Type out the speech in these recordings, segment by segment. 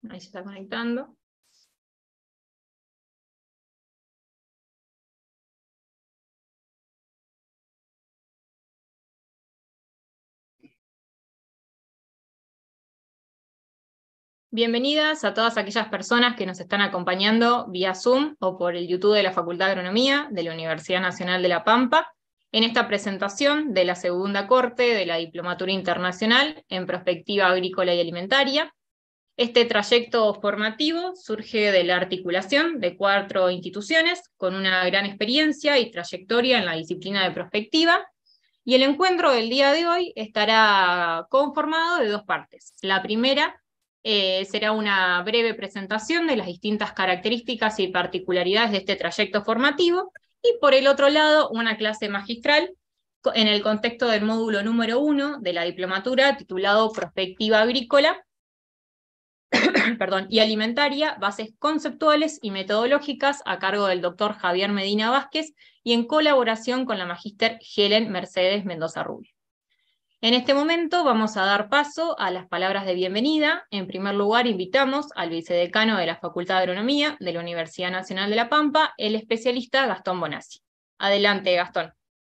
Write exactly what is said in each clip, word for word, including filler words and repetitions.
Ahí se está conectando. Bienvenidas a todas aquellas personas que nos están acompañando vía Zoom o por el YouTube de la Facultad de Agronomía de la Universidad Nacional de La Pampa en esta presentación de la segunda corte de la Diplomatura Internacional en Prospectiva Agrícola y Alimentaria. Este trayecto formativo surge de la articulación de cuatro instituciones con una gran experiencia y trayectoria en la disciplina de prospectiva, y el encuentro del día de hoy estará conformado de dos partes. La primera eh, será una breve presentación de las distintas características y particularidades de este trayecto formativo, y por el otro lado una clase magistral en el contexto del módulo número uno de la diplomatura titulado Prospectiva Agrícola Perdón, y alimentaria, bases conceptuales y metodológicas a cargo del doctor Javier Medina Vázquez y en colaboración con la magíster Helen Mercedes Mendoza Rubio. En este momento vamos a dar paso a las palabras de bienvenida. En primer lugar, invitamos al vicedecano de la Facultad de Agronomía de la Universidad Nacional de La Pampa, el especialista Gastón Bonazzi. Adelante, Gastón.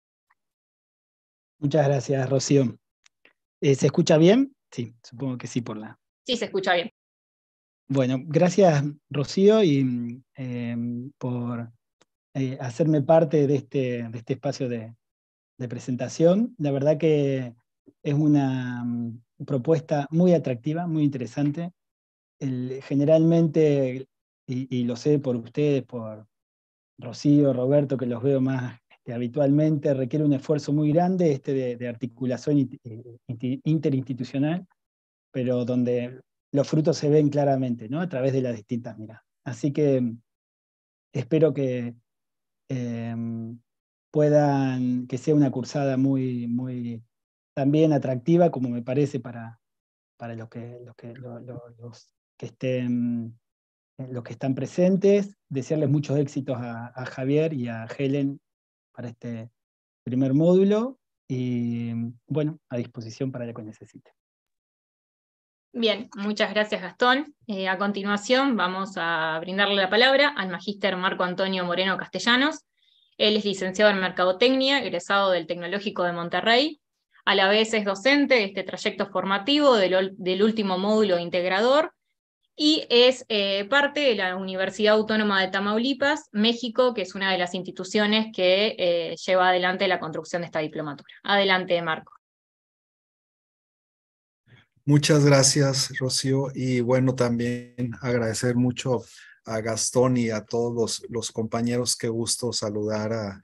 Muchas gracias, Rocío. Eh, ¿Se escucha bien? Sí, supongo que sí por la... Sí, se escucha bien. Bueno, gracias, Rocío, y eh, por eh, hacerme parte de este, de este espacio de, de presentación. La verdad que es una um, propuesta muy atractiva, muy interesante. El, generalmente, y, y lo sé por ustedes, por Rocío, Roberto, que los veo más este, habitualmente, requiere un esfuerzo muy grande este de, de articulación inter, interinstitucional, pero donde los frutos se ven claramente, ¿no? A través de las distintas miradas. Así que espero que eh, puedan, que sea una cursada muy, muy también atractiva, como me parece para, para los, que, los, que, los, los que estén, los que están presentes. Desearles muchos éxitos a, a Javier y a Helen para este primer módulo, y bueno, a disposición para lo que necesiten. Bien, muchas gracias, Gastón. Eh, a continuación vamos a brindarle la palabra al magíster Marco Antonio Moreno Castellanos. Él es licenciado en Mercadotecnia, egresado del Tecnológico de Monterrey. A la vez es docente de este trayecto formativo del, del último módulo integrador y es eh, parte de la Universidad Autónoma de Tamaulipas, México, que es una de las instituciones que eh, lleva adelante la construcción de esta diplomatura. Adelante, Marco. Muchas gracias, Rocío, y bueno, también agradecer mucho a Gastón y a todos los, los compañeros. Qué gusto saludar a,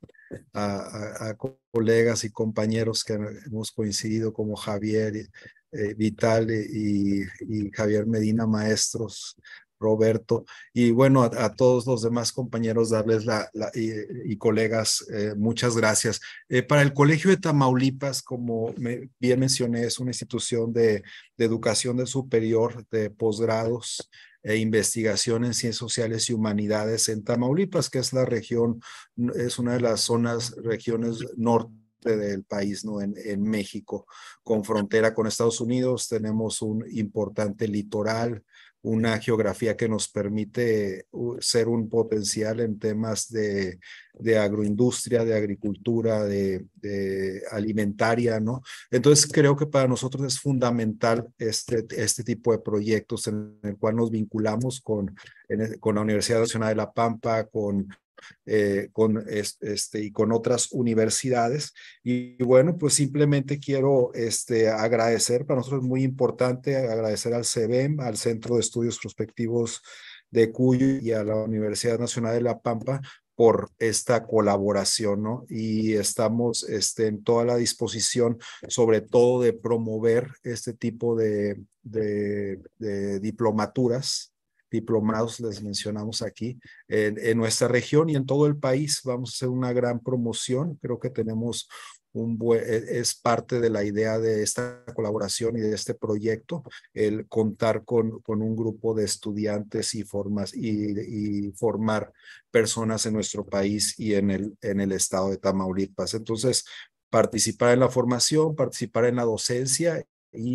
a, a colegas y compañeros que hemos coincidido como Javier, eh, Vital y, y Javier Medina, maestros, Roberto, y bueno, a, a todos los demás compañeros darles la, la y, y colegas, eh, muchas gracias. Eh, para el Colegio de Tamaulipas, como me, bien mencioné, es una institución de, de educación de superior, de posgrados e investigación en ciencias sociales y humanidades en Tamaulipas, que es la región, es una de las zonas, regiones norte del país, ¿no? En, en México, con frontera con Estados Unidos. Tenemos un importante litoral, una geografía que nos permite ser un potencial en temas de, de agroindustria, de agricultura, de, de alimentaria, ¿no? Entonces creo que para nosotros es fundamental este, este tipo de proyectos en el cual nos vinculamos con, en, con la Universidad Nacional de La Pampa, con Eh, con este y con otras universidades. Y, y bueno, pues simplemente quiero este, agradecer, para nosotros es muy importante agradecer al C B E M, al Centro de Estudios Prospectivos de Cuyo y a la Universidad Nacional de La Pampa por esta colaboración, ¿no? Y estamos este, en toda la disposición, sobre todo de promover este tipo de, de, de diplomaturas, diplomados, les mencionamos aquí, en, en nuestra región y en todo el país. Vamos a hacer una gran promoción. Creo que tenemos un buen, es parte de la idea de esta colaboración y de este proyecto, el contar con, con un grupo de estudiantes y, formas, y, y formar personas en nuestro país y en el, en el estado de Tamaulipas. Entonces, participar en la formación, participar en la docencia y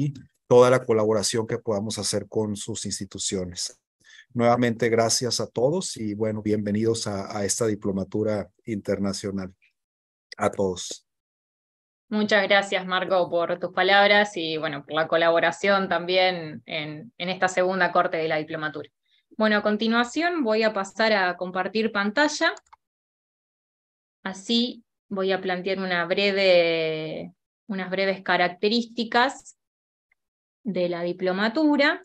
toda la colaboración que podamos hacer con sus instituciones. Nuevamente, gracias a todos y bueno, bienvenidos a, a esta diplomatura internacional. A todos. Muchas gracias, Marco, por tus palabras y bueno, por la colaboración también en, en esta segunda corte de la diplomatura. Bueno, a continuación voy a pasar a compartir pantalla. Así voy a plantear una breve, unas breves características de la diplomatura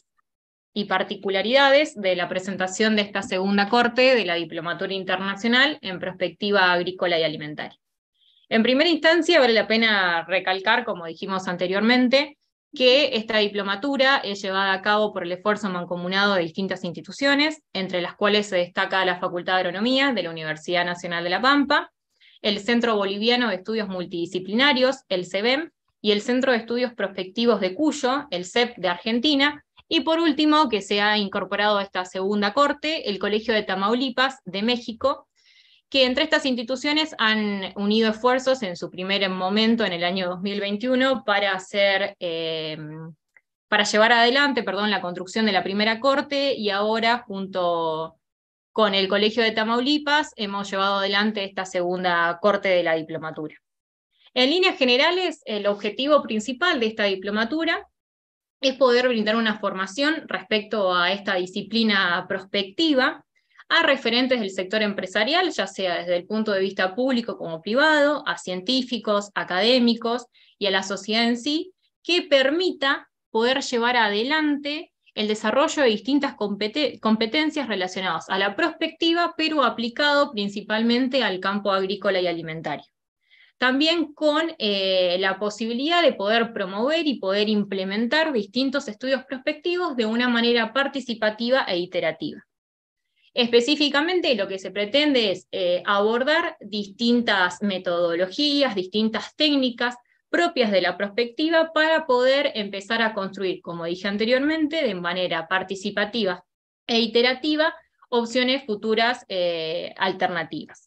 y particularidades de la presentación de esta segunda corte de la diplomatura internacional en perspectiva agrícola y alimentaria. En primera instancia, vale la pena recalcar, como dijimos anteriormente, que esta diplomatura es llevada a cabo por el esfuerzo mancomunado de distintas instituciones, entre las cuales se destaca la Facultad de Agronomía de la Universidad Nacional de La Pampa, el Centro Boliviano de Estudios Multidisciplinarios, el CEBEM, y el Centro de Estudios Prospectivos de Cuyo, el C E P de Argentina, y por último, que se ha incorporado a esta segunda corte, el Colegio de Tamaulipas de México, que entre estas instituciones han unido esfuerzos en su primer momento, en el año dos mil veintiuno, para, hacer, eh, para llevar adelante perdón, la construcción de la primera corte, y ahora, junto con el Colegio de Tamaulipas, hemos llevado adelante esta segunda corte de la diplomatura. En líneas generales, el objetivo principal de esta diplomatura es poder brindar una formación respecto a esta disciplina prospectiva a referentes del sector empresarial, ya sea desde el punto de vista público como privado, a científicos, académicos y a la sociedad en sí, que permita poder llevar adelante el desarrollo de distintas competencias relacionadas a la prospectiva, pero aplicado principalmente al campo agrícola y alimentario. También con eh, la posibilidad de poder promover y poder implementar distintos estudios prospectivos de una manera participativa e iterativa. Específicamente lo que se pretende es eh, abordar distintas metodologías, distintas técnicas propias de la prospectiva para poder empezar a construir, como dije anteriormente, de manera participativa e iterativa, opciones futuras eh, alternativas.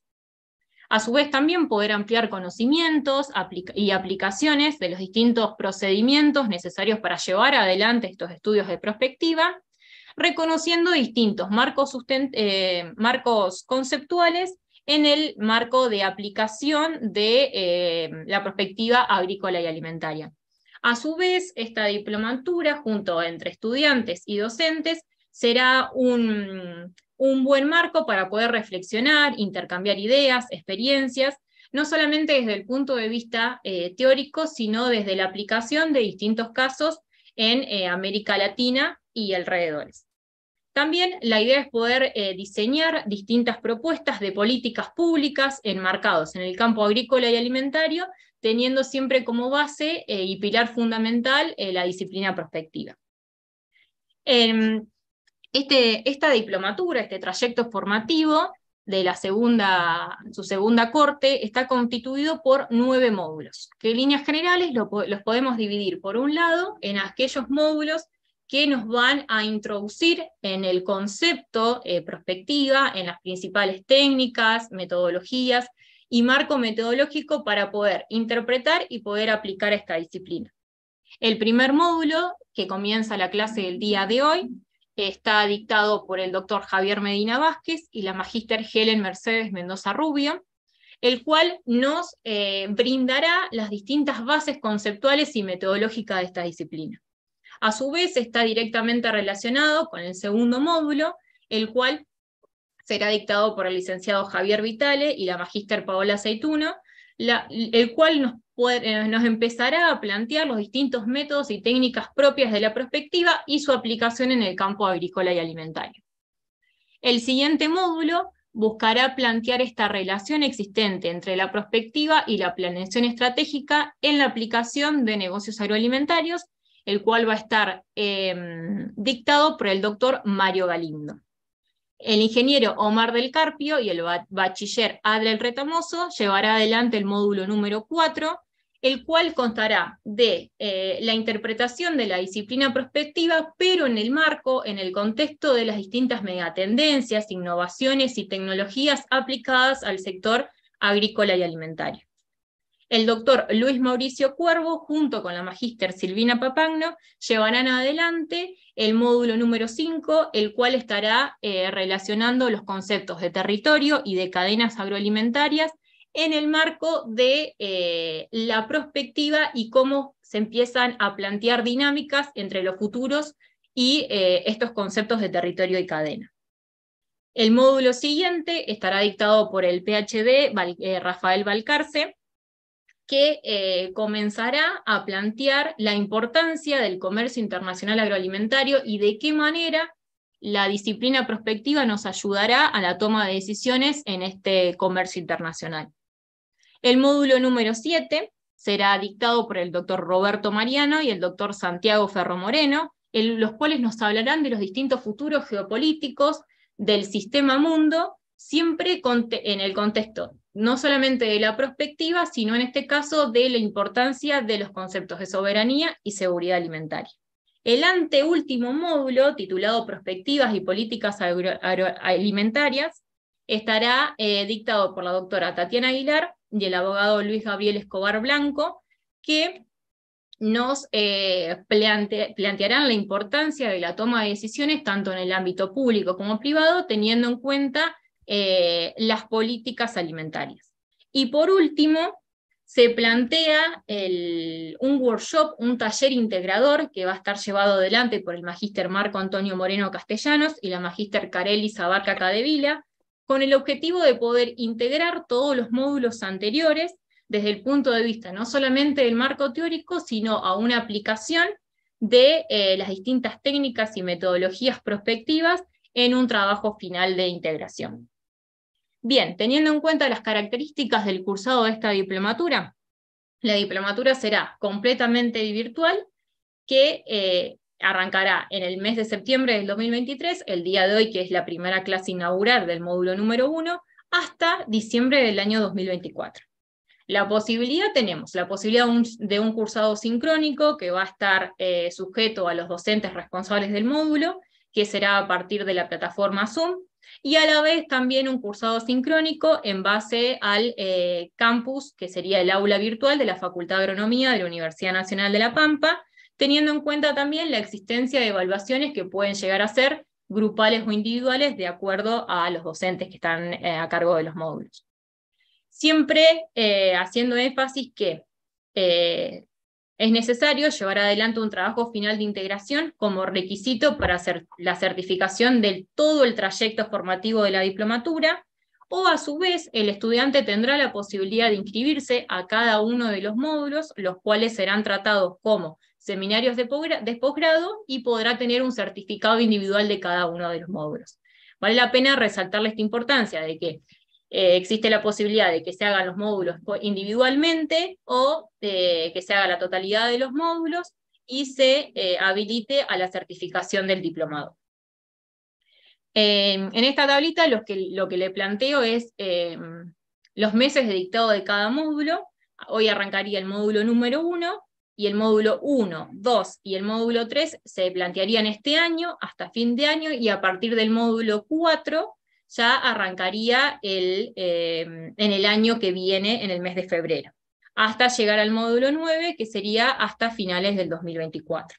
A su vez también poder ampliar conocimientos aplica- y aplicaciones de los distintos procedimientos necesarios para llevar adelante estos estudios de prospectiva, reconociendo distintos marcos, eh, marcos conceptuales en el marco de aplicación de eh, la perspectiva agrícola y alimentaria. A su vez, esta diplomatura, junto entre estudiantes y docentes, será un, un buen marco para poder reflexionar, intercambiar ideas, experiencias, no solamente desde el punto de vista eh, teórico, sino desde la aplicación de distintos casos en eh, América Latina y alrededores. También la idea es poder eh, diseñar distintas propuestas de políticas públicas enmarcados en el campo agrícola y alimentario, teniendo siempre como base eh, y pilar fundamental eh, la disciplina prospectiva. Eh, este, esta diplomatura, este trayecto formativo de la segunda, su segunda corte, está constituido por nueve módulos, que en líneas generales lo, los podemos dividir, por un lado, en aquellos módulos que nos van a introducir en el concepto eh, prospectiva, en las principales técnicas, metodologías y marco metodológico para poder interpretar y poder aplicar esta disciplina. El primer módulo, que comienza la clase del día de hoy, está dictado por el doctor Javier Medina Vázquez y la magíster Helen Mercedes Mendoza Rubio, el cual nos eh, brindará las distintas bases conceptuales y metodológicas de esta disciplina. A su vez está directamente relacionado con el segundo módulo, el cual será dictado por el licenciado Javier Vitale y la magíster Paola Aceituno, la, el cual nos, puede, nos empezará a plantear los distintos métodos y técnicas propias de la prospectiva y su aplicación en el campo agrícola y alimentario. El siguiente módulo buscará plantear esta relación existente entre la prospectiva y la planeación estratégica en la aplicación de negocios agroalimentarios, el cual va a estar eh, dictado por el doctor Mario Galindo. El ingeniero Omar del Carpio y el bachiller Adriel Retamoso llevará adelante el módulo número cuatro, el cual constará de eh, la interpretación de la disciplina prospectiva, pero en el marco, en el contexto de las distintas megatendencias, innovaciones y tecnologías aplicadas al sector agrícola y alimentario. El doctor Luis Mauricio Cuervo, junto con la magíster Silvina Papagno, llevarán adelante el módulo número cinco, el cual estará eh, relacionando los conceptos de territorio y de cadenas agroalimentarias en el marco de eh, la prospectiva y cómo se empiezan a plantear dinámicas entre los futuros y eh, estos conceptos de territorio y cadena. El módulo siguiente estará dictado por el PhD Val, eh, Rafael Valcarce, que eh, comenzará a plantear la importancia del comercio internacional agroalimentario y de qué manera la disciplina prospectiva nos ayudará a la toma de decisiones en este comercio internacional. El módulo número siete será dictado por el doctor Roberto Mariano y el doctor Santiago Ferro Moreno, en los cuales nos hablarán de los distintos futuros geopolíticos del sistema mundo, siempre en el contexto no solamente de la prospectiva, sino en este caso de la importancia de los conceptos de soberanía y seguridad alimentaria. El anteúltimo módulo, titulado Prospectivas y Políticas Agroalimentarias, estará eh, dictado por la doctora Tatiana Aguilar y el abogado Luis Gabriel Escobar Blanco, que nos eh, plante, plantearán la importancia de la toma de decisiones tanto en el ámbito público como privado, teniendo en cuenta eh, las políticas alimentarias. Y por último, se plantea el, un workshop, un taller integrador que va a estar llevado adelante por el magíster Marco Antonio Moreno Castellanos y la magíster Carely Abarca Cadevila, con el objetivo de poder integrar todos los módulos anteriores desde el punto de vista no solamente del marco teórico, sino a una aplicación de eh, las distintas técnicas y metodologías prospectivas en un trabajo final de integración. Bien, teniendo en cuenta las características del cursado de esta diplomatura, la diplomatura será completamente virtual, que eh, arrancará en el mes de septiembre del dos mil veintitrés, el día de hoy, que es la primera clase inaugural del módulo número uno, hasta diciembre del año dos mil veinticuatro. La posibilidad tenemos, la posibilidad de un, de un cursado sincrónico que va a estar eh, sujeto a los docentes responsables del módulo, que será a partir de la plataforma Zoom, y a la vez también un cursado sincrónico en base al eh, campus, que sería el aula virtual de la Facultad de Agronomía de la Universidad Nacional de La Pampa, teniendo en cuenta también la existencia de evaluaciones que pueden llegar a ser grupales o individuales de acuerdo a los docentes que están eh, a cargo de los módulos. Siempre eh, haciendo énfasis que eh, es necesario llevar adelante un trabajo final de integración como requisito para hacer la certificación de todo el trayecto formativo de la diplomatura, o a su vez el estudiante tendrá la posibilidad de inscribirse a cada uno de los módulos, los cuales serán tratados como seminarios de posgrado y podrá tener un certificado individual de cada uno de los módulos. Vale la pena resaltarle esta importancia de que Eh, existe la posibilidad de que se hagan los módulos individualmente o eh, que se haga la totalidad de los módulos y se eh, habilite a la certificación del diplomado. Eh, en esta tablita lo que, lo que le planteo es eh, los meses de dictado de cada módulo. Hoy arrancaría el módulo número uno, y el módulo uno, dos y el módulo tres se plantearían este año, hasta fin de año, y a partir del módulo cuatro ya arrancaría el, eh, en el año que viene, en el mes de febrero, hasta llegar al módulo nueve, que sería hasta finales del dos mil veinticuatro.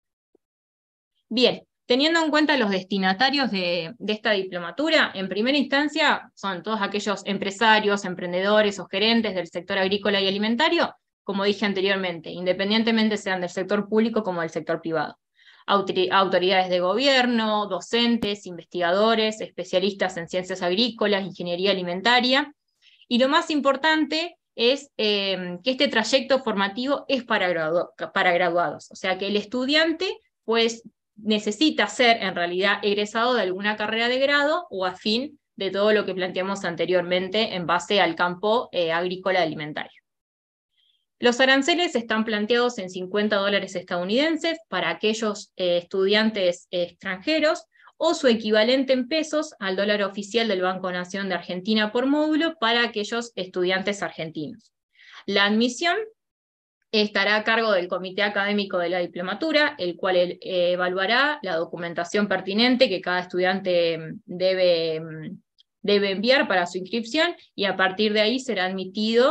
Bien, teniendo en cuenta los destinatarios de, de esta diplomatura, en primera instancia son todos aquellos empresarios, emprendedores o gerentes del sector agrícola y alimentario, como dije anteriormente, independientemente sean del sector público como del sector privado. Autoridades de gobierno, docentes, investigadores, especialistas en ciencias agrícolas, ingeniería alimentaria, y lo más importante es eh, que este trayecto formativo es para, gradu para graduados, o sea que el estudiante pues, necesita ser en realidad egresado de alguna carrera de grado o afín de todo lo que planteamos anteriormente en base al campo eh, agrícola alimentario. Los aranceles están planteados en cincuenta dólares estadounidenses para aquellos eh, estudiantes eh, extranjeros, o su equivalente en pesos al dólar oficial del Banco Nación de Argentina por módulo para aquellos estudiantes argentinos. La admisión estará a cargo del Comité Académico de la Diplomatura, el cual eh, evaluará la documentación pertinente que cada estudiante debe, debe enviar para su inscripción, y a partir de ahí será admitido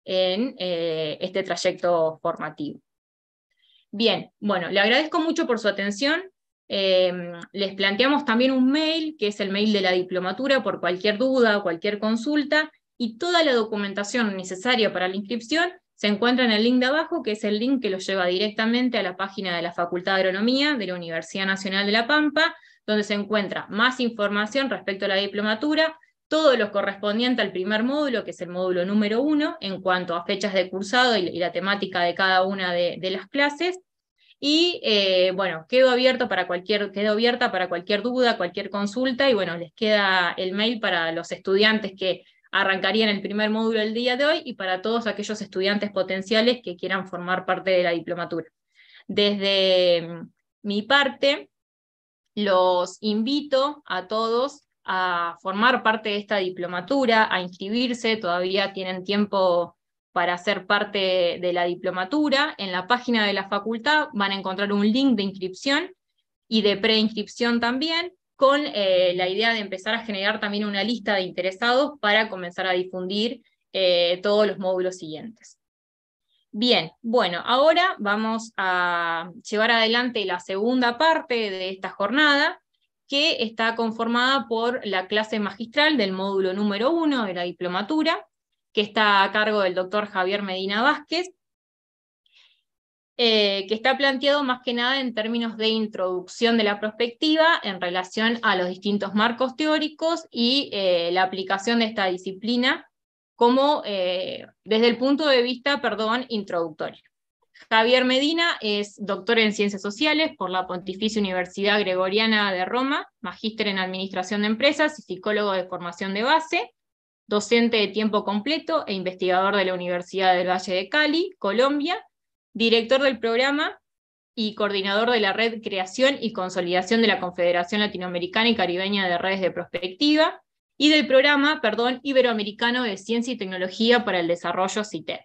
en eh, este trayecto formativo. Bien, bueno, le agradezco mucho por su atención. Eh, les planteamos también un mail, que es el mail de la diplomatura, por cualquier duda o cualquier consulta, y toda la documentación necesaria para la inscripción se encuentra en el link de abajo, que es el link que los lleva directamente a la página de la Facultad de Agronomía de la Universidad Nacional de La Pampa, donde se encuentra más información respecto a la diplomatura, todo lo correspondiente al primer módulo, que es el módulo número uno, en cuanto a fechas de cursado y, y la temática de cada una de, de las clases. Y eh, bueno, quedo abierto para cualquier, quedo abierta para cualquier duda, cualquier consulta, y bueno, les queda el mail para los estudiantes que arrancarían el primer módulo el día de hoy, y para todos aquellos estudiantes potenciales que quieran formar parte de la diplomatura. Desde mi parte, los invito a todos a formar parte de esta diplomatura, a inscribirse, todavía tienen tiempo para ser parte de la diplomatura. En la página de la facultad van a encontrar un link de inscripción y de preinscripción también, con eh, la idea de empezar a generar también una lista de interesados para comenzar a difundir eh, todos los módulos siguientes. Bien, bueno, ahora vamos a llevar adelante la segunda parte de esta jornada, que está conformada por la clase magistral del módulo número uno de la diplomatura, que está a cargo del doctor Javier Medina Vázquez, eh, que está planteado más que nada en términos de introducción de la prospectiva en relación a los distintos marcos teóricos y eh, la aplicación de esta disciplina como eh, desde el punto de vista, perdón, introductorio. Javier Medina es doctor en Ciencias Sociales por la Pontificia Universidad Gregoriana de Roma, magíster en Administración de Empresas y psicólogo de formación de base, docente de tiempo completo e investigador de la Universidad del Valle de Cali, Colombia, director del programa y coordinador de la Red Creación y Consolidación de la Confederación Latinoamericana y Caribeña de Redes de Prospectiva, y del programa, perdón, Iberoamericano de Ciencia y Tecnología para el Desarrollo, CITED.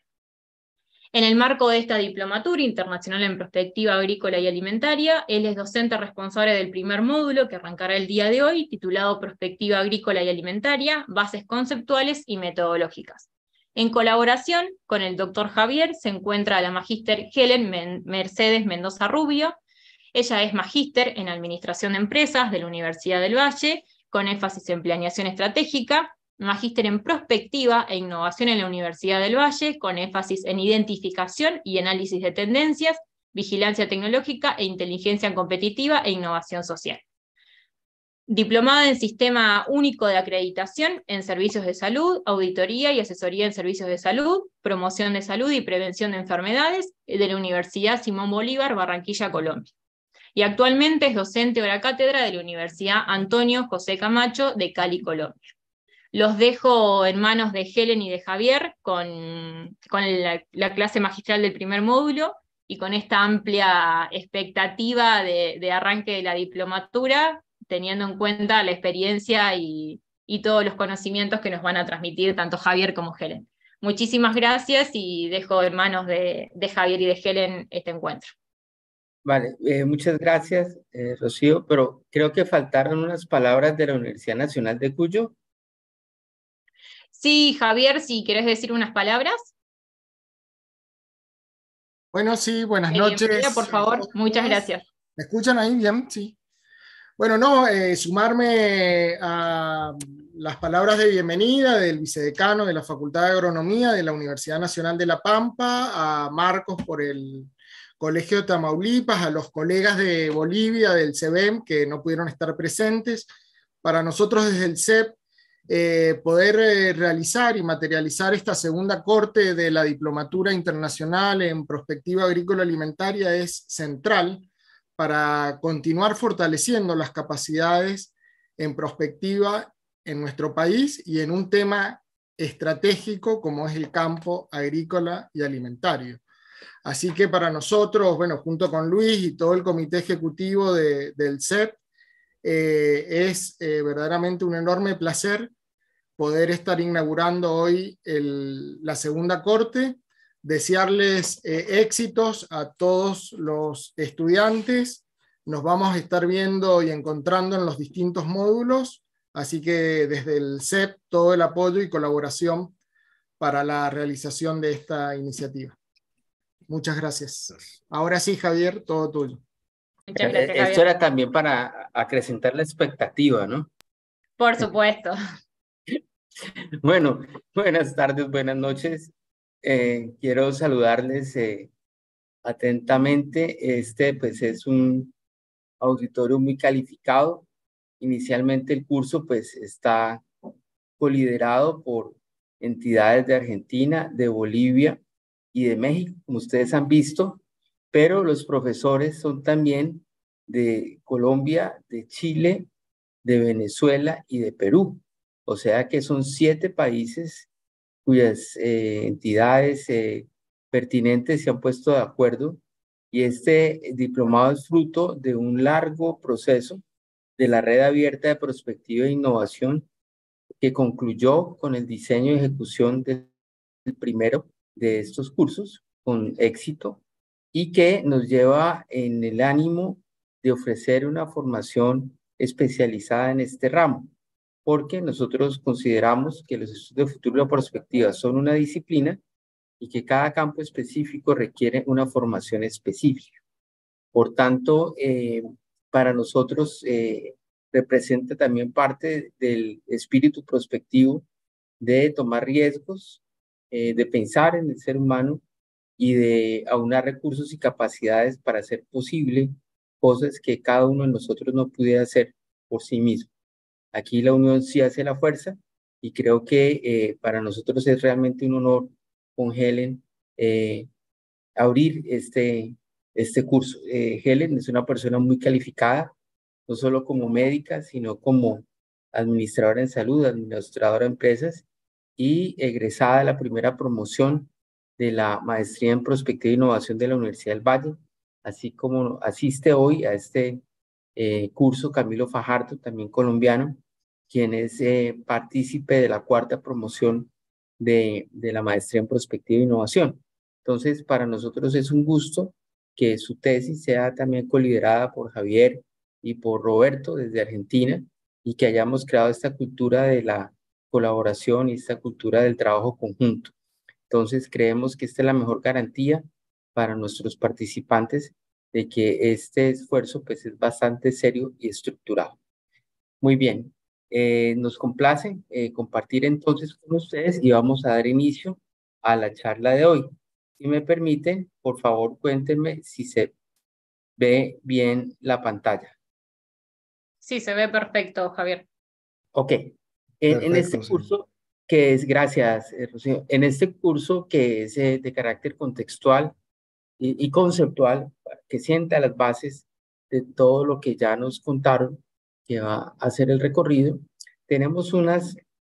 En el marco de esta diplomatura internacional en prospectiva agrícola y alimentaria, él es docente responsable del primer módulo que arrancará el día de hoy, titulado Prospectiva Agrícola y Alimentaria, Bases Conceptuales y Metodológicas. En colaboración con el doctor Javier se encuentra la magíster Helen Men- Mercedes Mendoza Rubio. Ella es magíster en Administración de Empresas de la Universidad del Valle, con énfasis en planeación estratégica, magíster en Prospectiva e Innovación en la Universidad del Valle, con énfasis en identificación y análisis de tendencias, vigilancia tecnológica e inteligencia competitiva e innovación social. Diplomada en Sistema Único de Acreditación en Servicios de Salud, Auditoría y Asesoría en Servicios de Salud, Promoción de Salud y Prevención de Enfermedades de la Universidad Simón Bolívar, Barranquilla, Colombia. Y actualmente es docente hora cátedra de la Universidad Antonio José Camacho de Cali, Colombia. Los dejo en manos de Helen y de Javier con, con la, la clase magistral del primer módulo y con esta amplia expectativa de, de arranque de la diplomatura, teniendo en cuenta la experiencia y, y todos los conocimientos que nos van a transmitir tanto Javier como Helen. Muchísimas gracias y dejo en manos de, de Javier y de Helen este encuentro. Vale, eh, muchas gracias, eh, Rocío, pero creo que faltaron unas palabras de la Universidad Nacional de Cuyo. Sí, Javier, si querés decir unas palabras. Bueno, sí, buenas Eh, noches. bienvenida, por favor, muchas gracias. ¿Me escuchan ahí bien? Sí. Bueno, no, eh, sumarme a las palabras de bienvenida del vicedecano de la Facultad de Agronomía de la Universidad Nacional de La Pampa, a Marcos por el Colegio de Tamaulipas, a los colegas de Bolivia, del C E B E M, que no pudieron estar presentes. Para nosotros desde el C E P, eh, poder eh, realizar y materializar esta segunda corte de la Diplomatura Internacional en Prospectiva Agrícola Alimentaria es central para continuar fortaleciendo las capacidades en prospectiva en nuestro país y en un tema estratégico como es el campo agrícola y alimentario. Así que para nosotros, bueno, junto con Luis y todo el comité ejecutivo de, del C E P, eh, es eh, verdaderamente un enorme placer poder estar inaugurando hoy el, la segunda corte, desearles eh, éxitos a todos los estudiantes. Nos vamos a estar viendo y encontrando en los distintos módulos, así que desde el C E P todo el apoyo y colaboración para la realización de esta iniciativa. Muchas gracias. Ahora sí, Javier, todo tuyo. Muchas gracias, Javier. Esto era también para acrecentar la expectativa, ¿no? Por supuesto. Bueno, buenas tardes, buenas noches. Eh, quiero saludarles eh, atentamente. Este pues es un auditorio muy calificado. Inicialmente el curso pues está coliderado por entidades de Argentina, de Bolivia y de México, como ustedes han visto, pero los profesores son también de Colombia, de Chile, de Venezuela y de Perú. O sea que son siete países cuyas eh, entidades eh, pertinentes se han puesto de acuerdo, y este diplomado es fruto de un largo proceso de la Red Abierta de Prospectiva e Innovación, que concluyó con el diseño y ejecución del primero de estos cursos con éxito, y que nos lleva en el ánimo de ofrecer una formación especializada en este ramo, porque nosotros consideramos que los estudios de futuro y la prospectiva son una disciplina y que cada campo específico requiere una formación específica. Por tanto, eh, para nosotros eh, representa también parte del espíritu prospectivo de tomar riesgos, eh, de pensar en el ser humano y de aunar recursos y capacidades para hacer posible cosas que cada uno de nosotros no pudiera hacer por sí mismo. Aquí la unión sí hace la fuerza, y creo que eh, para nosotros es realmente un honor con Helen eh, abrir este, este curso. Eh, Helen es una persona muy calificada, no solo como médica, sino como administradora en salud, administradora de empresas y egresada de la primera promoción de la maestría en prospectiva e innovación de la Universidad del Valle, así como asiste hoy a este eh, curso Camilo Fajardo, también colombiano, quien es eh, partícipe de la cuarta promoción de, de la maestría en prospectiva e innovación. Entonces, para nosotros es un gusto que su tesis sea también coliderada por Javier y por Roberto desde Argentina, y que hayamos creado esta cultura de la colaboración y esta cultura del trabajo conjunto. Entonces, creemos que esta es la mejor garantía para nuestros participantes de que este esfuerzo pues, es bastante serio y estructurado. Muy bien, eh, nos complace eh, compartir entonces con ustedes, y vamos a dar inicio a la charla de hoy. Si me permiten, por favor, cuéntenme si se ve bien la pantalla. Sí, se ve perfecto, Javier. Ok, en, en este sí. curso que es, gracias, eh, Rocío, en este curso que es eh, de carácter contextual y, y conceptual, que sienta las bases de todo lo que ya nos contaron, que va a hacer el recorrido, tenemos unas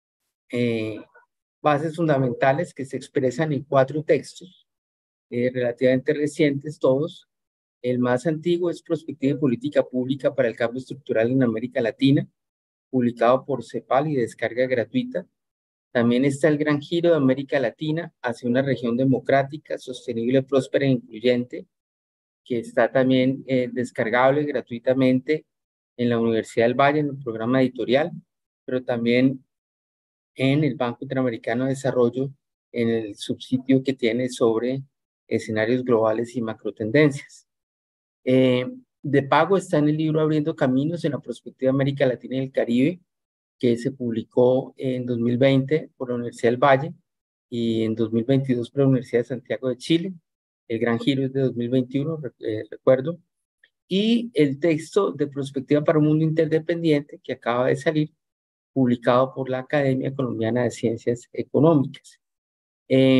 eh, bases fundamentales que se expresan en cuatro textos eh, relativamente recientes todos. El más antiguo es Prospectiva y Política Pública para el Cambio Estructural en América Latina, publicado por CEPAL y de descarga gratuita. También está El Gran Giro de América Latina hacia una región democrática, sostenible, próspera e incluyente, que está también eh, descargable gratuitamente en la Universidad del Valle, en el programa editorial, pero también en el Banco Interamericano de Desarrollo, en el subsitio que tiene sobre escenarios globales y macrotendencias. Eh, de pago está en el libro Abriendo Caminos en la Prospectiva de América Latina y el Caribe, que se publicó en dos mil veinte por la Universidad del Valle y en dos mil veintidós por la Universidad de Santiago de Chile. El Gran Giro es de dos mil veintiuno, eh, recuerdo. Y el texto de Prospectiva para un Mundo Interdependiente, que acaba de salir, publicado por la Academia Colombiana de Ciencias Económicas. Eh,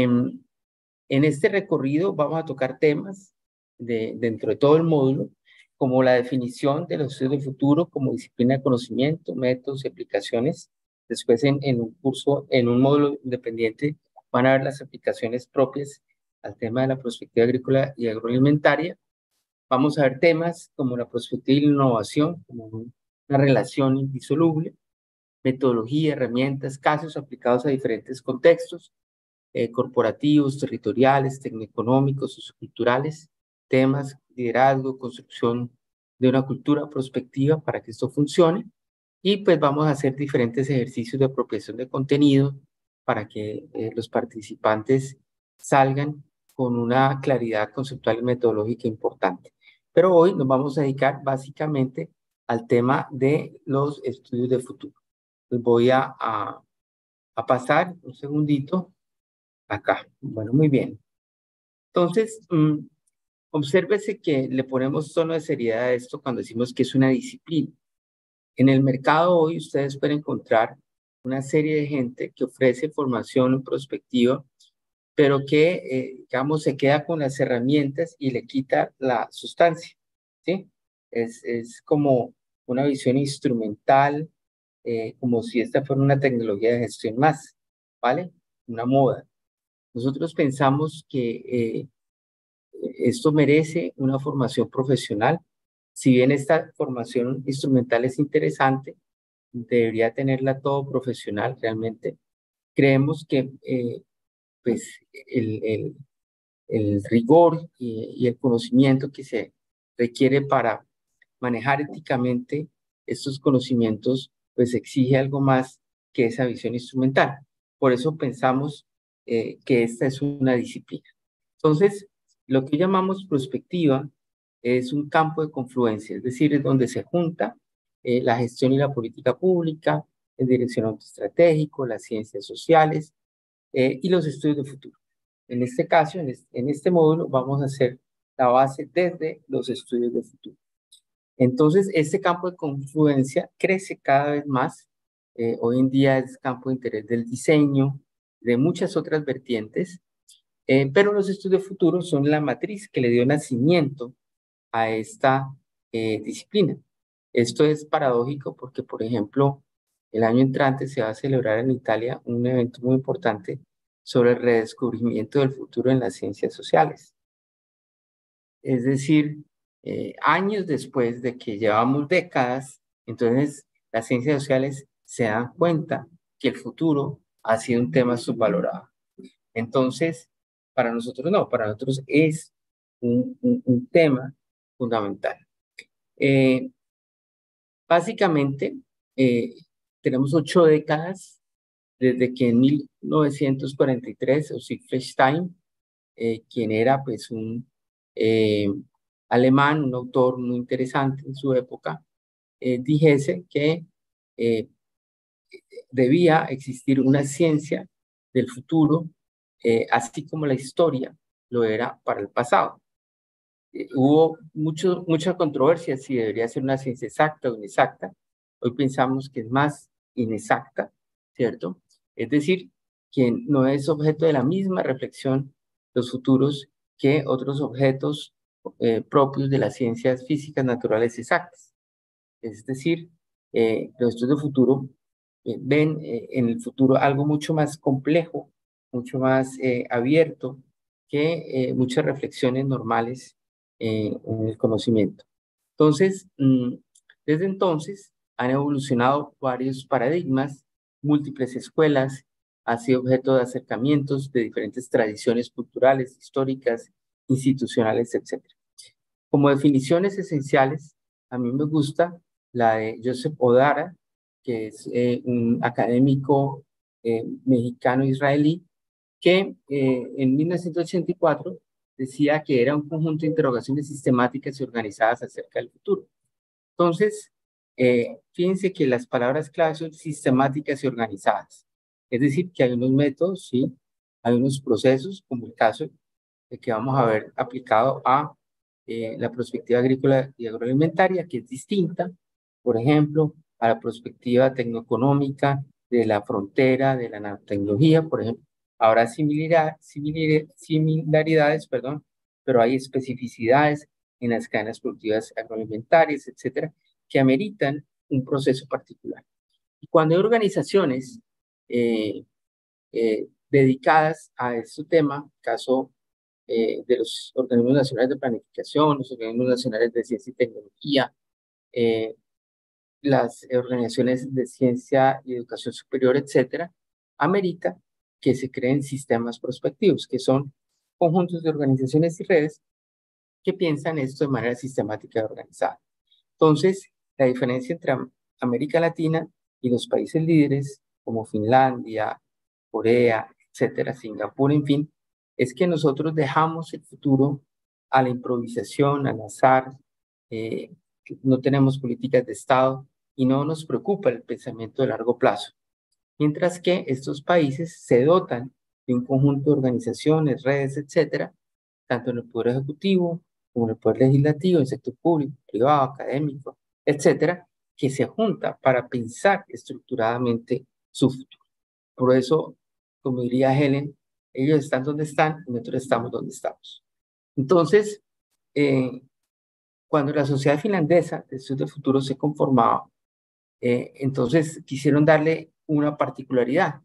en este recorrido vamos a tocar temas de, dentro de todo el módulo, como la definición de los estudios del futuro como disciplina de conocimiento, métodos y aplicaciones. Después en, en un curso, en un módulo independiente, van a ver las aplicaciones propias al tema de la prospectiva agrícola y agroalimentaria. Vamos a ver temas como la prospectiva y la innovación, como una relación indisoluble, metodología, herramientas, casos aplicados a diferentes contextos, eh, corporativos, territoriales, tecnoeconómicos, socioculturales, temas, liderazgo, construcción de una cultura prospectiva para que esto funcione. Y pues vamos a hacer diferentes ejercicios de apropiación de contenido, para que eh, los participantes salgan con una claridad conceptual y metodológica importante. Pero hoy nos vamos a dedicar básicamente al tema de los estudios de futuro. Les voy a, a, a pasar un segundito acá. Bueno, muy bien. Entonces, mmm, obsérvese que le ponemos tono de seriedad a esto cuando decimos que es una disciplina. En el mercado hoy ustedes pueden encontrar una serie de gente que ofrece formación en prospectiva, pero que, eh, digamos, se queda con las herramientas y le quita la sustancia, ¿sí? Es, es como una visión instrumental, eh, como si esta fuera una tecnología de gestión más, ¿vale? Una moda. Nosotros pensamos que eh, esto merece una formación profesional. Si bien esta formación instrumental es interesante, debería tenerla todo profesional realmente. Creemos que eh, pues el, el, el rigor y, y el conocimiento que se requiere para manejar éticamente estos conocimientos, pues exige algo más que esa visión instrumental. Por eso pensamos eh, que esta es una disciplina. Entonces, lo que llamamos prospectiva es un campo de confluencia, es decir, es donde se junta eh, la gestión y la política pública, el direccionamiento estratégico, las ciencias sociales eh, y los estudios de futuro. En este caso, en este, en este módulo, vamos a hacer la base desde los estudios de futuro. Entonces, este campo de confluencia crece cada vez más. Eh, hoy en día es campo de interés del diseño, de muchas otras vertientes, eh, pero los estudios de futuro son la matriz que le dio nacimiento a esta eh, disciplina. Esto es paradójico porque, por ejemplo, el año entrante se va a celebrar en Italia un evento muy importante sobre el redescubrimiento del futuro en las ciencias sociales. Es decir, eh, años después de que llevamos décadas, entonces las ciencias sociales se dan cuenta que el futuro ha sido un tema subvalorado. Entonces, para nosotros no, para nosotros es un, un, un tema fundamental. Eh, básicamente, eh, tenemos ocho décadas desde que en mil novecientos cuarenta y tres Osip Stein, eh, quien era pues un eh, alemán, un autor muy interesante en su época, eh, dijese que eh, debía existir una ciencia del futuro, eh, así como la historia lo era para el pasado. Eh, hubo mucho, mucha controversia si debería ser una ciencia exacta o inexacta. Hoy pensamos que es más inexacta, ¿cierto? Es decir, que no es objeto de la misma reflexión los futuros que otros objetos eh, propios de las ciencias físicas naturales exactas. Es decir, eh, los estudios de futuro eh, ven eh, en el futuro algo mucho más complejo, mucho más eh, abierto que eh, muchas reflexiones normales eh, en el conocimiento. Entonces, mmm, desde entonces han evolucionado varios paradigmas, múltiples escuelas, ha sido objeto de acercamientos de diferentes tradiciones culturales, históricas, institucionales, etcétera. Como definiciones esenciales, a mí me gusta la de Joseph Odara, que es eh, un académico eh, mexicano-israelí, que eh, en mil novecientos ochenta y cuatro decía que era un conjunto de interrogaciones sistemáticas y organizadas acerca del futuro. Entonces, eh, fíjense que las palabras clave son sistemáticas y organizadas. Es decir, que hay unos métodos, sí, hay unos procesos, como el caso de que vamos a ver aplicado a eh, la perspectiva agrícola y agroalimentaria, que es distinta, por ejemplo, a la perspectiva tecnoeconómica de la frontera, de la nanotecnología, por ejemplo. Habrá similaridad, similar, similaridades, perdón, pero hay especificidades en las cadenas productivas agroalimentarias, etcétera, que ameritan un proceso particular. Y cuando hay organizaciones eh, eh, dedicadas a este tema, caso eh, de los organismos nacionales de planificación, los organismos nacionales de ciencia y tecnología, eh, las organizaciones de ciencia y educación superior, etcétera, amerita que se creen sistemas prospectivos, que son conjuntos de organizaciones y redes que piensan esto de manera sistemática y organizada. Entonces, la diferencia entre América Latina y los países líderes, como Finlandia Corea, etcétera, Singapur, en fin, es que nosotros dejamos el futuro a la improvisación, al azar, eh, no tenemos políticas de Estado y no nos preocupa el pensamiento de largo plazo. Mientras que estos países se dotan de un conjunto de organizaciones, redes, etcétera, tanto en el Poder Ejecutivo como en el Poder Legislativo, en el sector público, privado, académico, etcétera, que se junta para pensar estructuradamente su futuro. Por eso, como diría Helen, ellos están donde están y nosotros estamos donde estamos. Entonces, eh, cuando la sociedad finlandesa de Estudios de Futuro se conformaba, eh, entonces quisieron darle una particularidad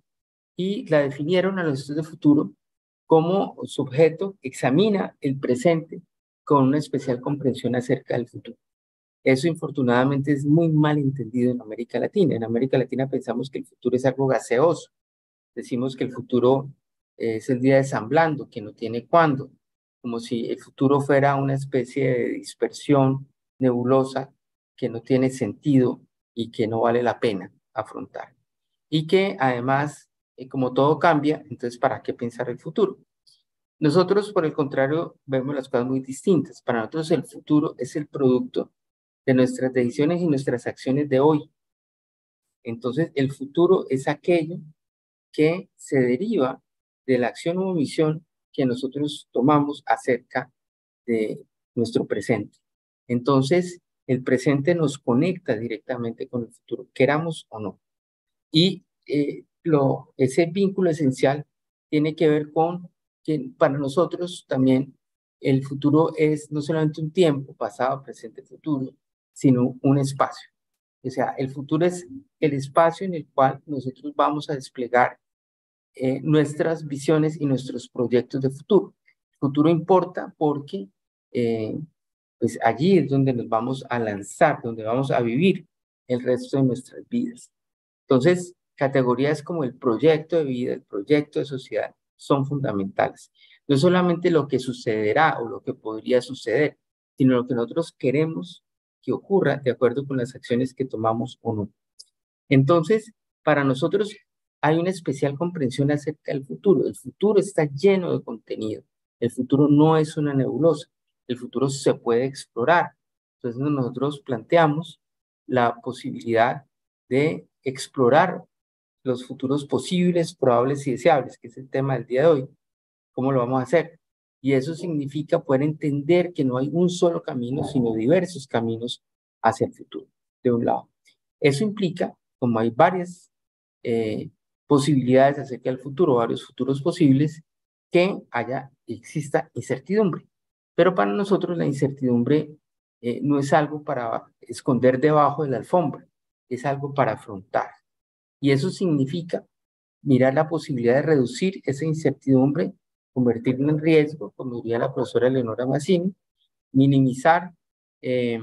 y la definieron a los estudios de futuro como sujeto que examina el presente con una especial comprensión acerca del futuro. Eso, infortunadamente, es muy mal entendido en América Latina. En América Latina pensamos que el futuro es algo gaseoso. Decimos que el futuro es el día de San Blando, que no tiene cuándo, como si el futuro fuera una especie de dispersión nebulosa que no tiene sentido y que no vale la pena afrontar. Y que además, eh, como todo cambia, entonces ¿para qué pensar el futuro? Nosotros, por el contrario, vemos las cosas muy distintas. Para nosotros el futuro es el producto de nuestras decisiones y nuestras acciones de hoy. Entonces el futuro es aquello que se deriva de la acción o omisión que nosotros tomamos acerca de nuestro presente. Entonces, el presente nos conecta directamente con el futuro, queramos o no. Y eh, lo, ese vínculo esencial tiene que ver con que para nosotros también el futuro es no solamente un tiempo, pasado, presente, futuro, sino un espacio. O sea, el futuro es el espacio en el cual nosotros vamos a desplegar eh, nuestras visiones y nuestros proyectos de futuro. El futuro importa porque eh, pues allí es donde nos vamos a lanzar, donde vamos a vivir el resto de nuestras vidas. Entonces, categorías como el proyecto de vida, el proyecto de sociedad, son fundamentales. No solamente lo que sucederá o lo que podría suceder, sino lo que nosotros queremos que ocurra de acuerdo con las acciones que tomamos o no. Entonces, para nosotros hay una especial comprensión acerca del futuro. El futuro está lleno de contenido. El futuro no es una nebulosa. El futuro se puede explorar. Entonces, nosotros planteamos la posibilidad de explorar los futuros posibles, probables y deseables, que es el tema del día de hoy. ¿Cómo lo vamos a hacer? Y eso significa poder entender que no hay un solo camino, sino diversos caminos hacia el futuro, de un lado. Eso implica, como hay varias eh, posibilidades acerca del futuro, varios futuros posibles, que haya, exista incertidumbre. Pero para nosotros la incertidumbre eh, no es algo para esconder debajo de la alfombra, es algo para afrontar. Y eso significa mirar la posibilidad de reducir esa incertidumbre, convertirla en riesgo, como diría la profesora Eleonora Mazzini, minimizar eh,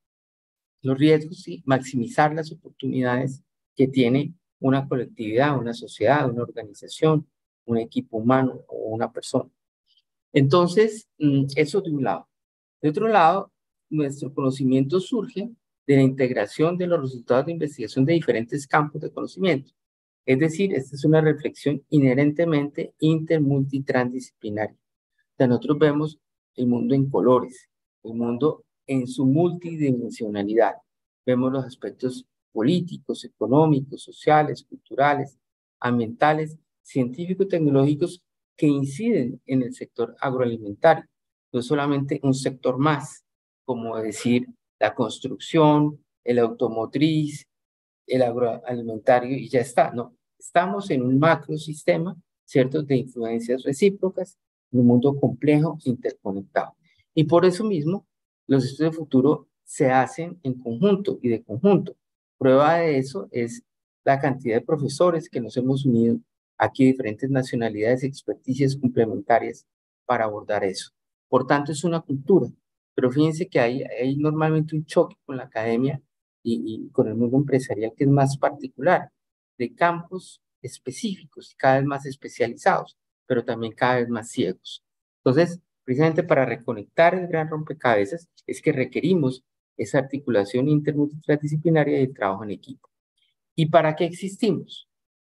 los riesgos y maximizar las oportunidades que tiene una colectividad, una sociedad, una organización, un equipo humano o una persona. Entonces, eso de un lado. De otro lado, nuestro conocimiento surge de la integración de los resultados de investigación de diferentes campos de conocimiento. Es decir, esta es una reflexión inherentemente intermultitransdisciplinaria. O sea, nosotros vemos el mundo en colores, el mundo en su multidimensionalidad. Vemos los aspectos políticos, económicos, sociales, culturales, ambientales, científicos, tecnológicos que inciden en el sector agroalimentario. No es solamente un sector más, como decir la construcción, el automotriz, el agroalimentario y ya está. No, estamos en un macrosistema, ¿cierto?, de influencias recíprocas, en un mundo complejo e interconectado. Y por eso mismo, los estudios de futuro se hacen en conjunto y de conjunto. Prueba de eso es la cantidad de profesores que nos hemos unido aquí, diferentes nacionalidades y experticias complementarias para abordar eso. Por tanto, es una cultura. Pero fíjense que hay, hay normalmente un choque con la academia y, y con el mundo empresarial que es más particular, de campos específicos, cada vez más especializados, pero también cada vez más ciegos. Entonces, precisamente para reconectar el gran rompecabezas es que requerimos esa articulación interdisciplinaria y el trabajo en equipo. ¿Y para qué existimos?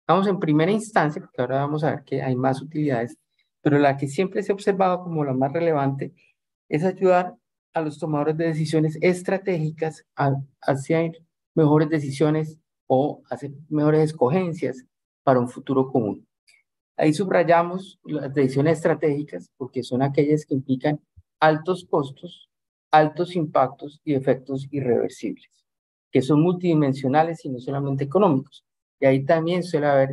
Estamos en primera instancia, porque ahora vamos a ver que hay más utilidades, pero la que siempre se ha observado como la más relevante es ayudar a los tomadores de decisiones estratégicas a hacer mejores decisiones o hacer mejores escogencias para un futuro común. Ahí subrayamos las decisiones estratégicas porque son aquellas que implican altos costos, altos impactos y efectos irreversibles, que son multidimensionales y no solamente económicos. Y ahí también suele haber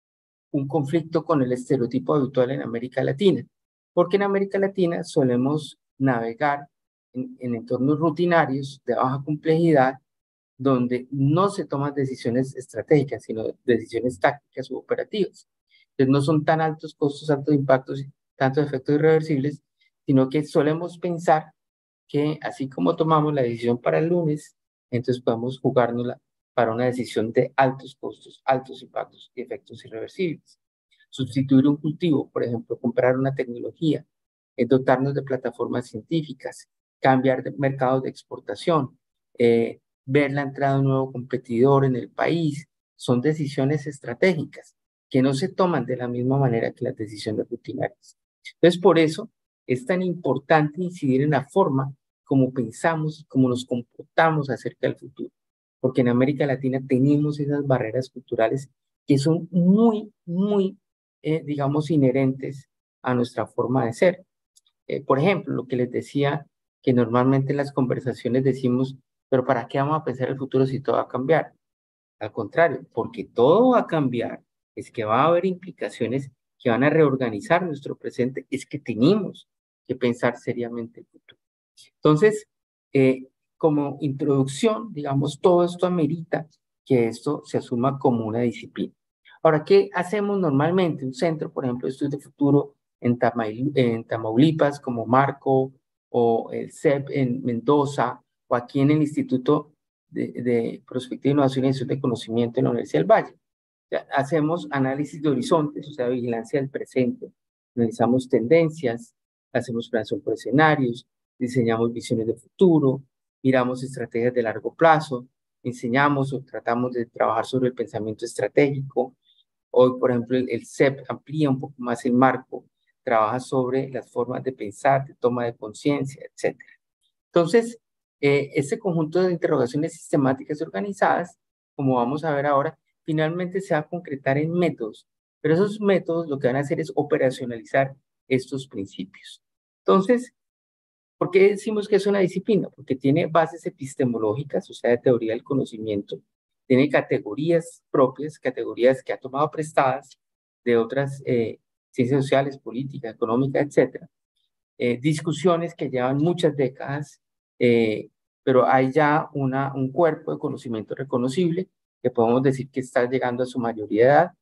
un conflicto con el estereotipo habitual en América Latina, porque en América Latina solemos navegar en, en entornos rutinarios de baja complejidad, donde no se toman decisiones estratégicas, sino decisiones tácticas u operativas. Entonces no son tan altos costos, altos impactos, tantos efectos irreversibles, sino que solemos pensar que así como tomamos la decisión para el lunes, entonces podemos jugárnosla para una decisión de altos costos, altos impactos y efectos irreversibles. Sustituir un cultivo, por ejemplo, comprar una tecnología, eh, dotarnos de plataformas científicas, cambiar de mercados de exportación, eh, ver la entrada de un nuevo competidor en el país, son decisiones estratégicas que no se toman de la misma manera que las decisiones rutinarias. Entonces, por eso es tan importante incidir en la forma como pensamos y cómo nos comportamos acerca del futuro, porque en América Latina tenemos esas barreras culturales que son muy, muy, eh, digamos, inherentes a nuestra forma de ser. Eh, por ejemplo, lo que les decía, que normalmente en las conversaciones decimos, pero ¿para qué vamos a pensar el futuro si todo va a cambiar? Al contrario, porque todo va a cambiar, es que va a haber implicaciones que van a reorganizar nuestro presente, es que tenemos que pensar seriamente el futuro. Entonces, eh, como introducción, digamos, todo esto amerita que esto se asuma como una disciplina. Ahora, ¿qué hacemos normalmente? Un centro, por ejemplo, de estudios de futuro en, Tamay, en Tamaulipas, como Marco, o el C E P en Mendoza, o aquí en el Instituto de, de Prospectiva, Innovación y Gestión de Conocimiento en la Universidad del Valle. O sea, hacemos análisis de horizontes, o sea, vigilancia del presente, analizamos tendencias, hacemos planeación por escenarios, diseñamos visiones de futuro, miramos estrategias de largo plazo, enseñamos o tratamos de trabajar sobre el pensamiento estratégico. Hoy, por ejemplo, el, el C E P amplía un poco más el marco, trabaja sobre las formas de pensar, de toma de conciencia, etcétera. Entonces, eh, este conjunto de interrogaciones sistemáticas y organizadas, como vamos a ver ahora, finalmente se va a concretar en métodos, pero esos métodos lo que van a hacer es operacionalizar estos principios. Entonces, ¿por qué decimos que es una disciplina? Porque tiene bases epistemológicas, o sea, de teoría del conocimiento, tiene categorías propias, categorías que ha tomado prestadas de otras eh, ciencias sociales, política, económica, etcétera. Eh, discusiones que llevan muchas décadas, eh, pero hay ya una, un cuerpo de conocimiento reconocible que podemos decir que está llegando a su mayoría de edad.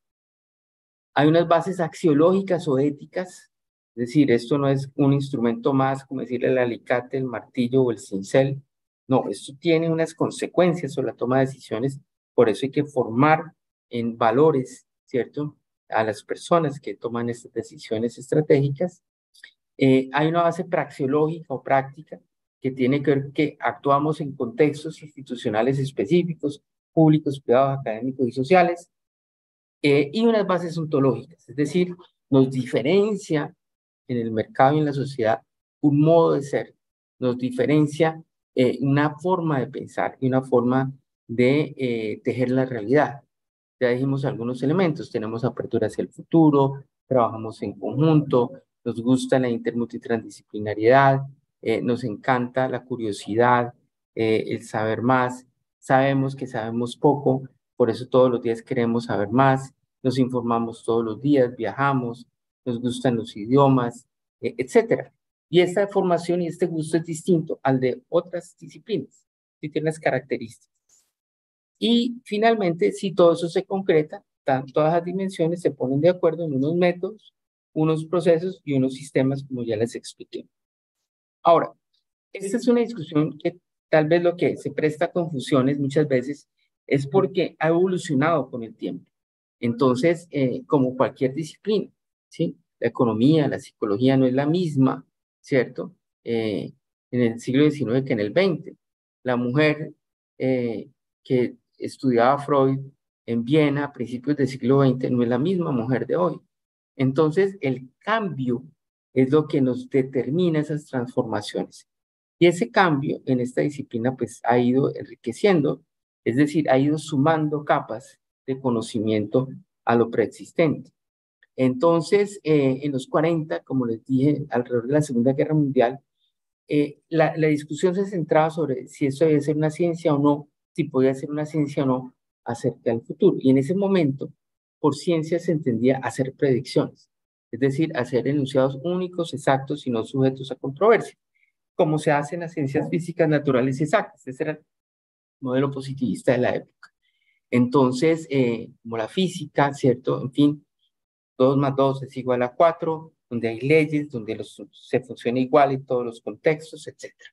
Hay unas bases axiológicas o éticas, es decir, esto no es un instrumento más, como decirle el alicate, el martillo o el cincel. No, esto tiene unas consecuencias sobre la toma de decisiones, por eso hay que formar en valores, ¿cierto?, a las personas que toman estas decisiones estratégicas. Eh, hay una base praxeológica o práctica que tiene que ver que actuamos en contextos institucionales específicos, públicos, privados, académicos y sociales. Eh, y unas bases ontológicas, es decir, nos diferencia en el mercado y en la sociedad un modo de ser, nos diferencia eh, una forma de pensar y una forma de eh, tejer la realidad. Ya dijimos algunos elementos, tenemos apertura hacia el futuro, trabajamos en conjunto, nos gusta la intermultitransdisciplinariedad, eh, nos encanta la curiosidad, eh, el saber más, sabemos que sabemos poco, por eso todos los días queremos saber más, nos informamos todos los días, viajamos, nos gustan los idiomas, eh, etcétera. Y esta formación y este gusto es distinto al de otras disciplinas, sí tiene las características. Y finalmente, si todo eso se concreta, todas las dimensiones se ponen de acuerdo en unos métodos, unos procesos y unos sistemas, como ya les expliqué. Ahora, esta es una discusión que tal vez lo que se presta a confusiones muchas veces es porque ha evolucionado con el tiempo. Entonces, eh, como cualquier disciplina, ¿sí? La economía, la psicología no es la misma, ¿cierto? Eh, en el siglo diecinueve que en el veinte. La mujer eh, que estudiaba Freud en Viena a principios del siglo veinte no es la misma mujer de hoy. Entonces, el cambio es lo que nos determina esas transformaciones. Y ese cambio en esta disciplina pues ha ido enriqueciendo, es decir, ha ido sumando capas de conocimiento a lo preexistente. Entonces, eh, en los cuarenta, como les dije, alrededor de la Segunda Guerra Mundial, eh, la, la discusión se centraba sobre si esto debía ser una ciencia o no, si podía ser una ciencia o no acerca del futuro. Y en ese momento, por ciencia se entendía hacer predicciones, es decir, hacer enunciados únicos, exactos y no sujetos a controversia, como se hace en las ciencias físicas naturales exactas. Ese era el modelo positivista de la época. Entonces, eh, como la física, ¿cierto? En fin, dos más dos es igual a cuatro, donde hay leyes, donde los, se funciona igual en todos los contextos, etcétera.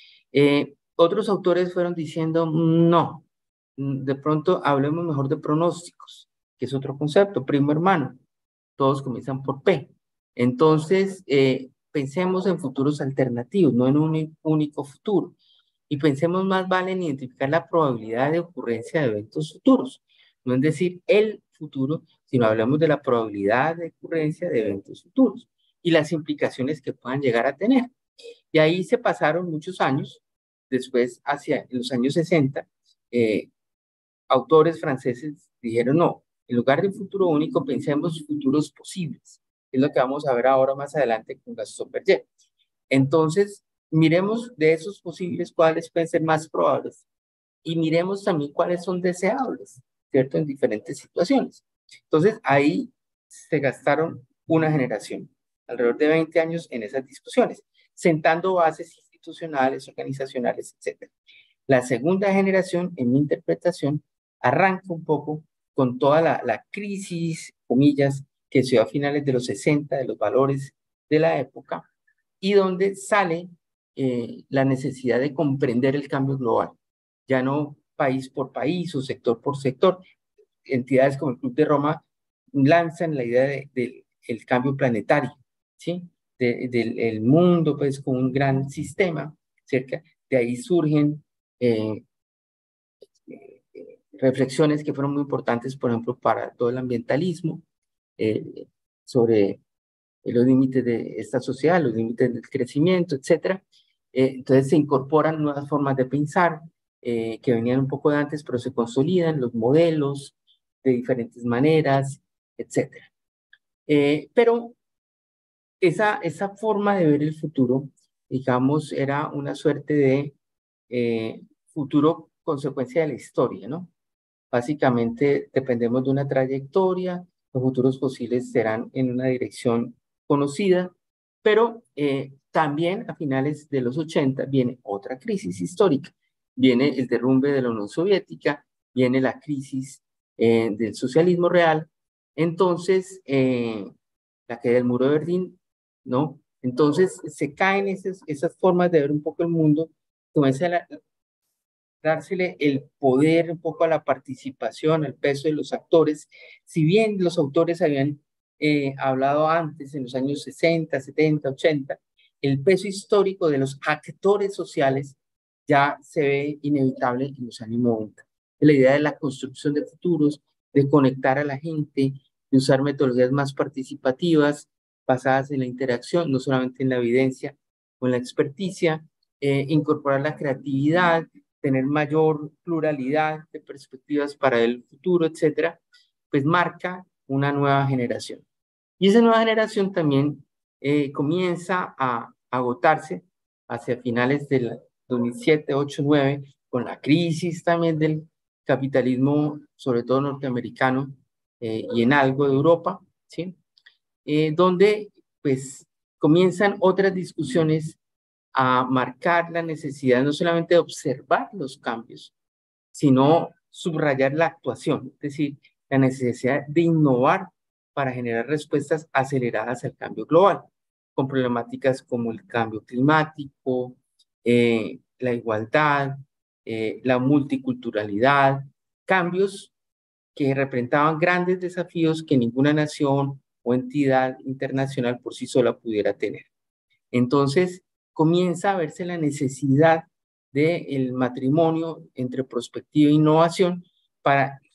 Eh, otros autores fueron diciendo, no, de pronto hablemos mejor de pronósticos, que es otro concepto, primo hermano, todos comienzan por P. Entonces, eh, pensemos en futuros alternativos, no en un único futuro. Y pensemos más vale en identificar la probabilidad de ocurrencia de eventos futuros. No es decir el futuro, sino hablamos de la probabilidad de ocurrencia de eventos futuros y las implicaciones que puedan llegar a tener. Y ahí se pasaron muchos años. Después, hacia los años sesenta, eh, autores franceses dijeron, no, en lugar de un futuro único, pensemos futuros posibles. Es lo que vamos a ver ahora más adelante con Gaston Berger. Entonces, miremos de esos posibles cuáles pueden ser más probables y miremos también cuáles son deseables, ¿cierto? En diferentes situaciones. Entonces, ahí se gastaron una generación, alrededor de veinte años en esas discusiones, sentando bases institucionales, organizacionales, etcétera. La segunda generación, en mi interpretación, arranca un poco con toda la, la crisis, comillas, que se dio a finales de los sesenta, de los valores de la época, y donde sale eh, la necesidad de comprender el cambio global, ya no país por país o sector por sector. Entidades como el Club de Roma lanzan la idea del de, de cambio planetario, ¿sí? De, del el mundo pues como un gran sistema, cerca de ahí surgen eh, eh, reflexiones que fueron muy importantes, por ejemplo, para todo el ambientalismo, eh, sobre los límites de esta sociedad, los límites del crecimiento, etcétera. Eh, entonces se incorporan nuevas formas de pensar eh, que venían un poco de antes, pero se consolidan los modelos de diferentes maneras, etcétera. Eh, pero esa, esa forma de ver el futuro, digamos, era una suerte de eh, futuro consecuencia de la historia, ¿no? Básicamente dependemos de una trayectoria, los futuros posibles serán en una dirección conocida, pero eh, también a finales de los ochenta viene otra crisis histórica, viene el derrumbe de la Unión Soviética, viene la crisis eh, del socialismo real, entonces eh, la caída del muro de Berlín, ¿no? Entonces se caen esas, esas formas de ver un poco el mundo, comienza a dársele el poder un poco a la participación, al peso de los actores. Si bien los autores habían eh, hablado antes, en los años sesenta, setenta, ochenta, el peso histórico de los actores sociales ya se ve inevitable en los años noventa. La idea de la construcción de futuros, de conectar a la gente, de usar metodologías más participativas, basadas en la interacción, no solamente en la evidencia o en la experticia, eh, incorporar la creatividad, tener mayor pluralidad de perspectivas para el futuro, etcétera, pues marca una nueva generación. Y esa nueva generación también eh, comienza a agotarse hacia finales del dos mil siete, ocho, nueve, con la crisis también del capitalismo, sobre todo norteamericano, eh, y en algo de Europa, ¿sí? Eh, donde pues comienzan otras discusiones a marcar la necesidad no solamente de observar los cambios, sino subrayar la actuación, es decir, la necesidad de innovar para generar respuestas aceleradas al cambio global, con problemáticas como el cambio climático, eh, la igualdad, eh, la multiculturalidad, cambios que representaban grandes desafíos que ninguna nación o entidad internacional por sí sola pudiera tener. Entonces, comienza a verse la necesidad del matrimonio entre prospectiva e innovación para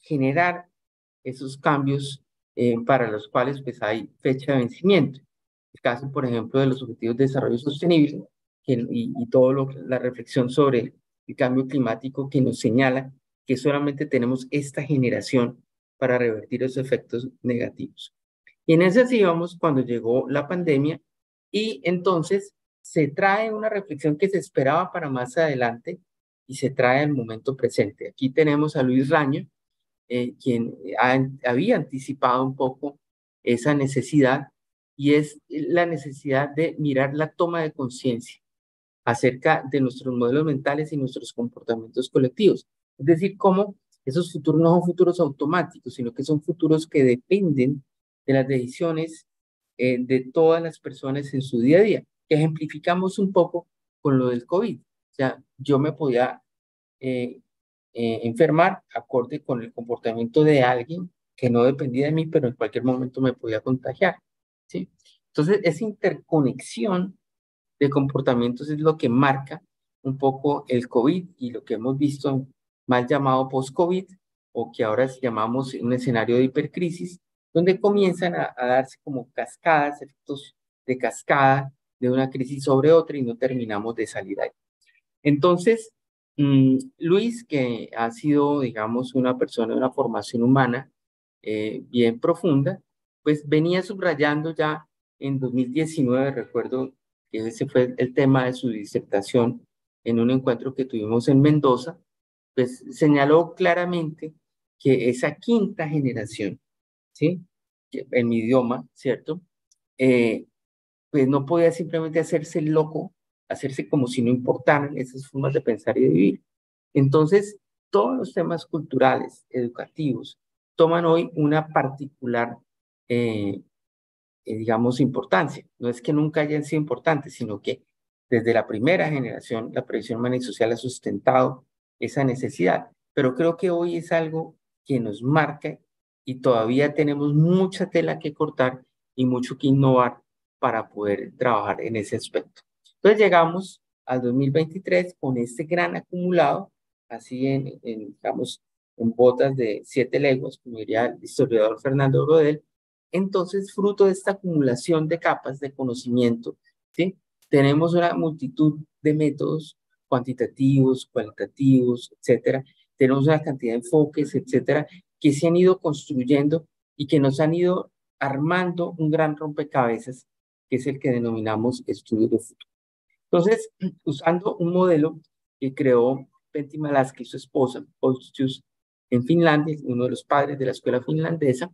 generar esos cambios eh, para los cuales pues hay fecha de vencimiento. El caso, por ejemplo, de los Objetivos de Desarrollo Sostenible que, y, y todo lo, la reflexión sobre el cambio climático que nos señala que solamente tenemos esta generación para revertir esos efectos negativos. Y en ese sí vamos cuando llegó la pandemia y entonces se trae una reflexión que se esperaba para más adelante y se trae al momento presente. Aquí tenemos a Luis Raño, eh, quien ha, había anticipado un poco esa necesidad y es la necesidad de mirar la toma de conciencia acerca de nuestros modelos mentales y nuestros comportamientos colectivos. Es decir, cómo esos futuros no son futuros automáticos, sino que son futuros que dependen de las decisiones eh, de todas las personas en su día a día. Que ejemplificamos un poco con lo del COVID. O sea, yo me podía eh, eh, enfermar acorde con el comportamiento de alguien que no dependía de mí, pero en cualquier momento me podía contagiar, ¿sí? Entonces, esa interconexión de comportamientos es lo que marca un poco el COVID y lo que hemos visto mal llamado post-COVID, o que ahora llamamos un escenario de hipercrisis, donde comienzan a, a darse como cascadas, efectos de cascada de una crisis sobre otra y no terminamos de salir ahí. Entonces, mmm, Luis, que ha sido, digamos, una persona de una formación humana eh, bien profunda, pues venía subrayando ya en dos mil diecinueve, recuerdo que ese fue el tema de su disertación en un encuentro que tuvimos en Mendoza, pues señaló claramente que esa quinta generación, ¿sí? En mi idioma, ¿cierto? Eh, pues no podía simplemente hacerse loco, hacerse como si no importaran esas formas de pensar y de vivir. Entonces, todos los temas culturales, educativos, toman hoy una particular, eh, eh, digamos, importancia. No es que nunca hayan sido importantes, sino que desde la primera generación, la previsión humana y social ha sustentado esa necesidad. Pero creo que hoy es algo que nos marca y todavía tenemos mucha tela que cortar y mucho que innovar para poder trabajar en ese aspecto. Entonces llegamos al dos mil veintitrés con este gran acumulado, así en, en digamos, en botas de siete leguas, como diría el historiador Fernando Brodel. Entonces, fruto de esta acumulación de capas de conocimiento, ¿sí? Tenemos una multitud de métodos cuantitativos, cualitativos, etcétera. Tenemos una cantidad de enfoques, etcétera, que se han ido construyendo y que nos han ido armando un gran rompecabezas, que es el que denominamos estudios de futuro. Entonces, usando un modelo que creó Pentti Malaski y su esposa, Postius, en Finlandia, uno de los padres de la escuela finlandesa,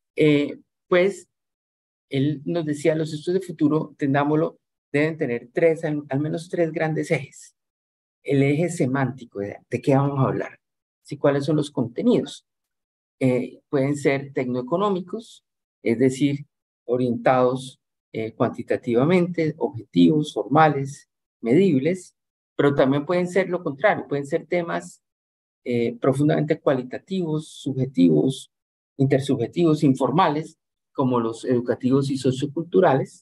eh, pues él nos decía, los estudios de futuro, tendámoslo, deben tener tres, al, al menos tres grandes ejes. El eje semántico, ¿de, de qué vamos a hablar? ¿Sí? ¿Cuáles son los contenidos? Eh, pueden ser tecnoeconómicos, es decir, orientados eh, cuantitativamente, objetivos, formales, medibles, pero también pueden ser lo contrario, pueden ser temas eh, profundamente cualitativos, subjetivos, intersubjetivos, informales, como los educativos y socioculturales,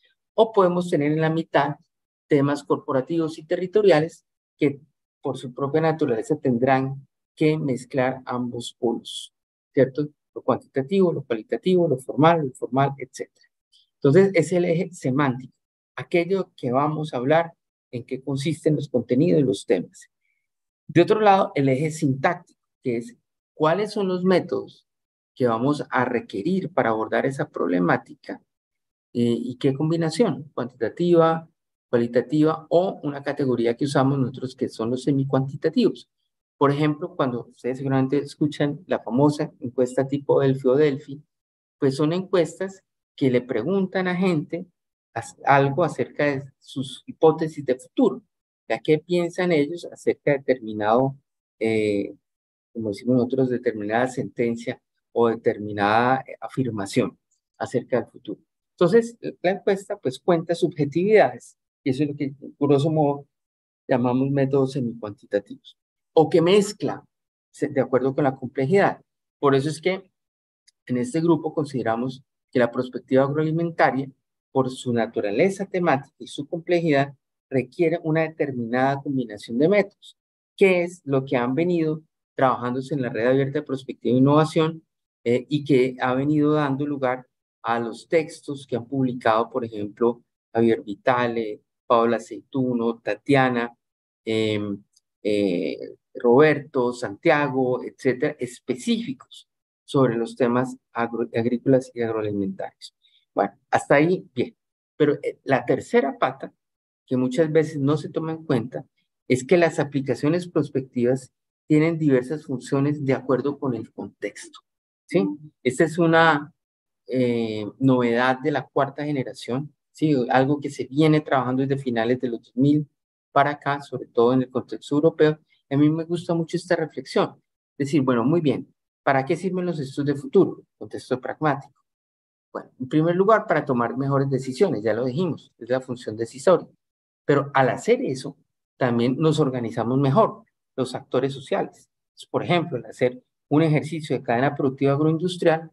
o podemos tener en la mitad temas corporativos y territoriales que por su propia naturaleza tendrán que mezclar ambos polos, ¿cierto? Lo cuantitativo, lo cualitativo, lo formal, lo informal, etcétera. Entonces, es el eje semántico, aquello que vamos a hablar, en qué consisten los contenidos y los temas. De otro lado, el eje sintáctico, que es cuáles son los métodos que vamos a requerir para abordar esa problemática eh, y qué combinación, cuantitativa, cualitativa o una categoría que usamos nosotros que son los semicuantitativos. Por ejemplo, cuando ustedes seguramente escuchan la famosa encuesta tipo Delphi o Delphi, pues son encuestas que le preguntan a gente algo acerca de sus hipótesis de futuro, ya qué piensan ellos acerca de determinado, eh, como decimos nosotros, determinada sentencia o determinada afirmación acerca del futuro. Entonces, la encuesta pues cuenta subjetividades, y eso es lo que, por grosso modo, llamamos métodos semicuantitativos, o que mezcla de acuerdo con la complejidad. Por eso es que en este grupo consideramos que la perspectiva agroalimentaria, por su naturaleza temática y su complejidad, requiere una determinada combinación de métodos, que es lo que han venido trabajándose en la red abierta de prospectiva e innovación eh, y que ha venido dando lugar a los textos que han publicado, por ejemplo, Javier Vitale, Paola Aceituno, Tatiana, eh, eh, Roberto, Santiago, etcétera, específicos sobre los temas agro, agrícolas y agroalimentarios. Bueno, hasta ahí bien. Pero eh, la tercera pata, que muchas veces no se toma en cuenta, es que las aplicaciones prospectivas tienen diversas funciones de acuerdo con el contexto, ¿sí? Esta es una eh, novedad de la cuarta generación, ¿sí? Algo que se viene trabajando desde finales de los dos mil para acá, sobre todo en el contexto europeo. A mí me gusta mucho esta reflexión. Decir, bueno, muy bien, ¿para qué sirven los estudios de futuro? Contexto pragmático. Bueno, en primer lugar, para tomar mejores decisiones, ya lo dijimos, es la función decisoria. Pero al hacer eso, también nos organizamos mejor, los actores sociales. Por ejemplo, al hacer un ejercicio de cadena productiva agroindustrial,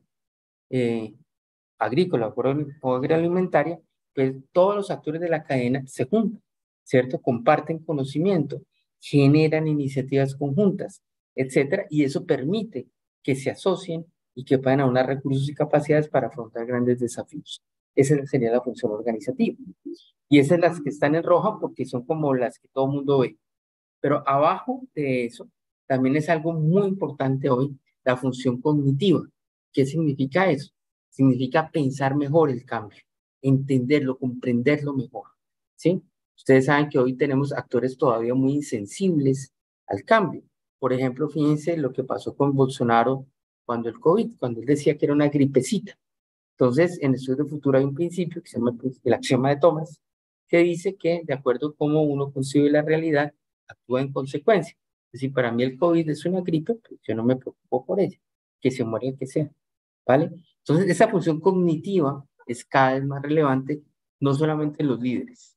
eh, agrícola o agroalimentaria, pues todos los actores de la cadena se juntan, ¿cierto? Comparten conocimiento, generan iniciativas conjuntas, etcétera, y eso permite que se asocien y que puedan aunar recursos y capacidades para afrontar grandes desafíos. Esa sería la función organizativa. Y esas son las que están en rojo porque son como las que todo el mundo ve. Pero abajo de eso también es algo muy importante hoy, la función cognitiva. ¿Qué significa eso? Significa pensar mejor el cambio, entenderlo, comprenderlo mejor, ¿sí? Ustedes saben que hoy tenemos actores todavía muy insensibles al cambio. Por ejemplo, fíjense lo que pasó con Bolsonaro cuando el COVID, cuando él decía que era una gripecita. Entonces, en Estudios de Futuro hay un principio que se llama el axioma de Thomas, que dice que de acuerdo a cómo uno concibe la realidad, actúa en consecuencia. Es decir, para mí el COVID es una gripe, pero yo no me preocupo por ella, que se muera el que sea, ¿vale? Entonces, esa función cognitiva es cada vez más relevante, no solamente en los líderes.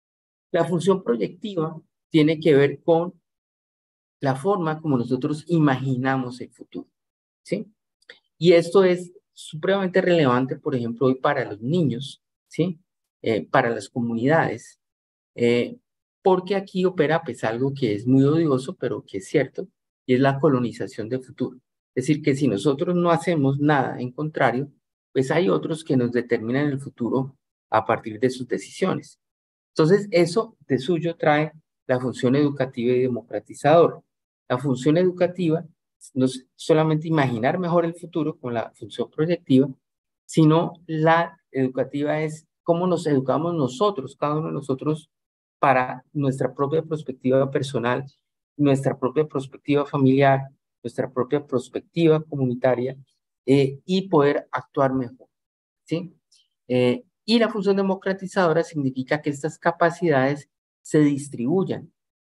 La función proyectiva tiene que ver con la forma como nosotros imaginamos el futuro, ¿sí? Y esto es supremamente relevante, por ejemplo, hoy para los niños, ¿sí? Eh, para las comunidades, eh, porque aquí opera pues algo que es muy odioso, pero que es cierto, y es la colonización del futuro. Es decir, que si nosotros no hacemos nada en contrario, pues hay otros que nos determinan el futuro a partir de sus decisiones. Entonces, eso de suyo trae la función educativa y democratizadora. La función educativa no es solamente imaginar mejor el futuro con la función proyectiva, sino la educativa es cómo nos educamos nosotros, cada uno de nosotros, para nuestra propia perspectiva personal, nuestra propia perspectiva familiar, nuestra propia perspectiva comunitaria eh, y poder actuar mejor, ¿sí? Eh, y la función democratizadora significa que estas capacidades se distribuyan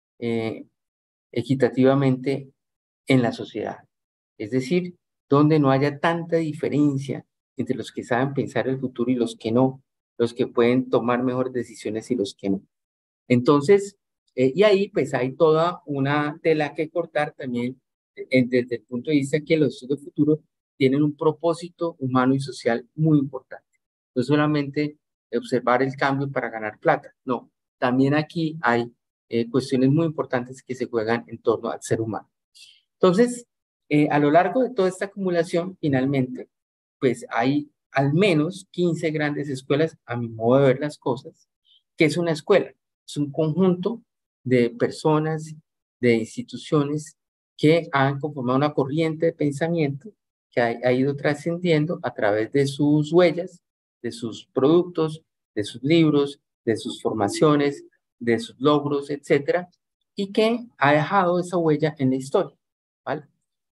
eh, equitativamente en la sociedad. Es decir, donde no haya tanta diferencia entre los que saben pensar el futuro y los que no, los que pueden tomar mejores decisiones y los que no. Entonces, eh, y ahí pues hay toda una tela que cortar también eh, desde el punto de vista que los estudios de futuro tienen un propósito humano y social muy importante. No solamente observar el cambio para ganar plata, no, también aquí hay eh, cuestiones muy importantes que se juegan en torno al ser humano. Entonces, eh, a lo largo de toda esta acumulación, finalmente, pues hay al menos quince grandes escuelas, a mi modo de ver las cosas. ¿Qué es una escuela? Es un conjunto de personas, de instituciones que han conformado una corriente de pensamiento que ha, ha ido trascendiendo a través de sus huellas, de sus productos, de sus libros, de sus formaciones, de sus logros, etcétera, y que ha dejado esa huella en la historia, ¿vale?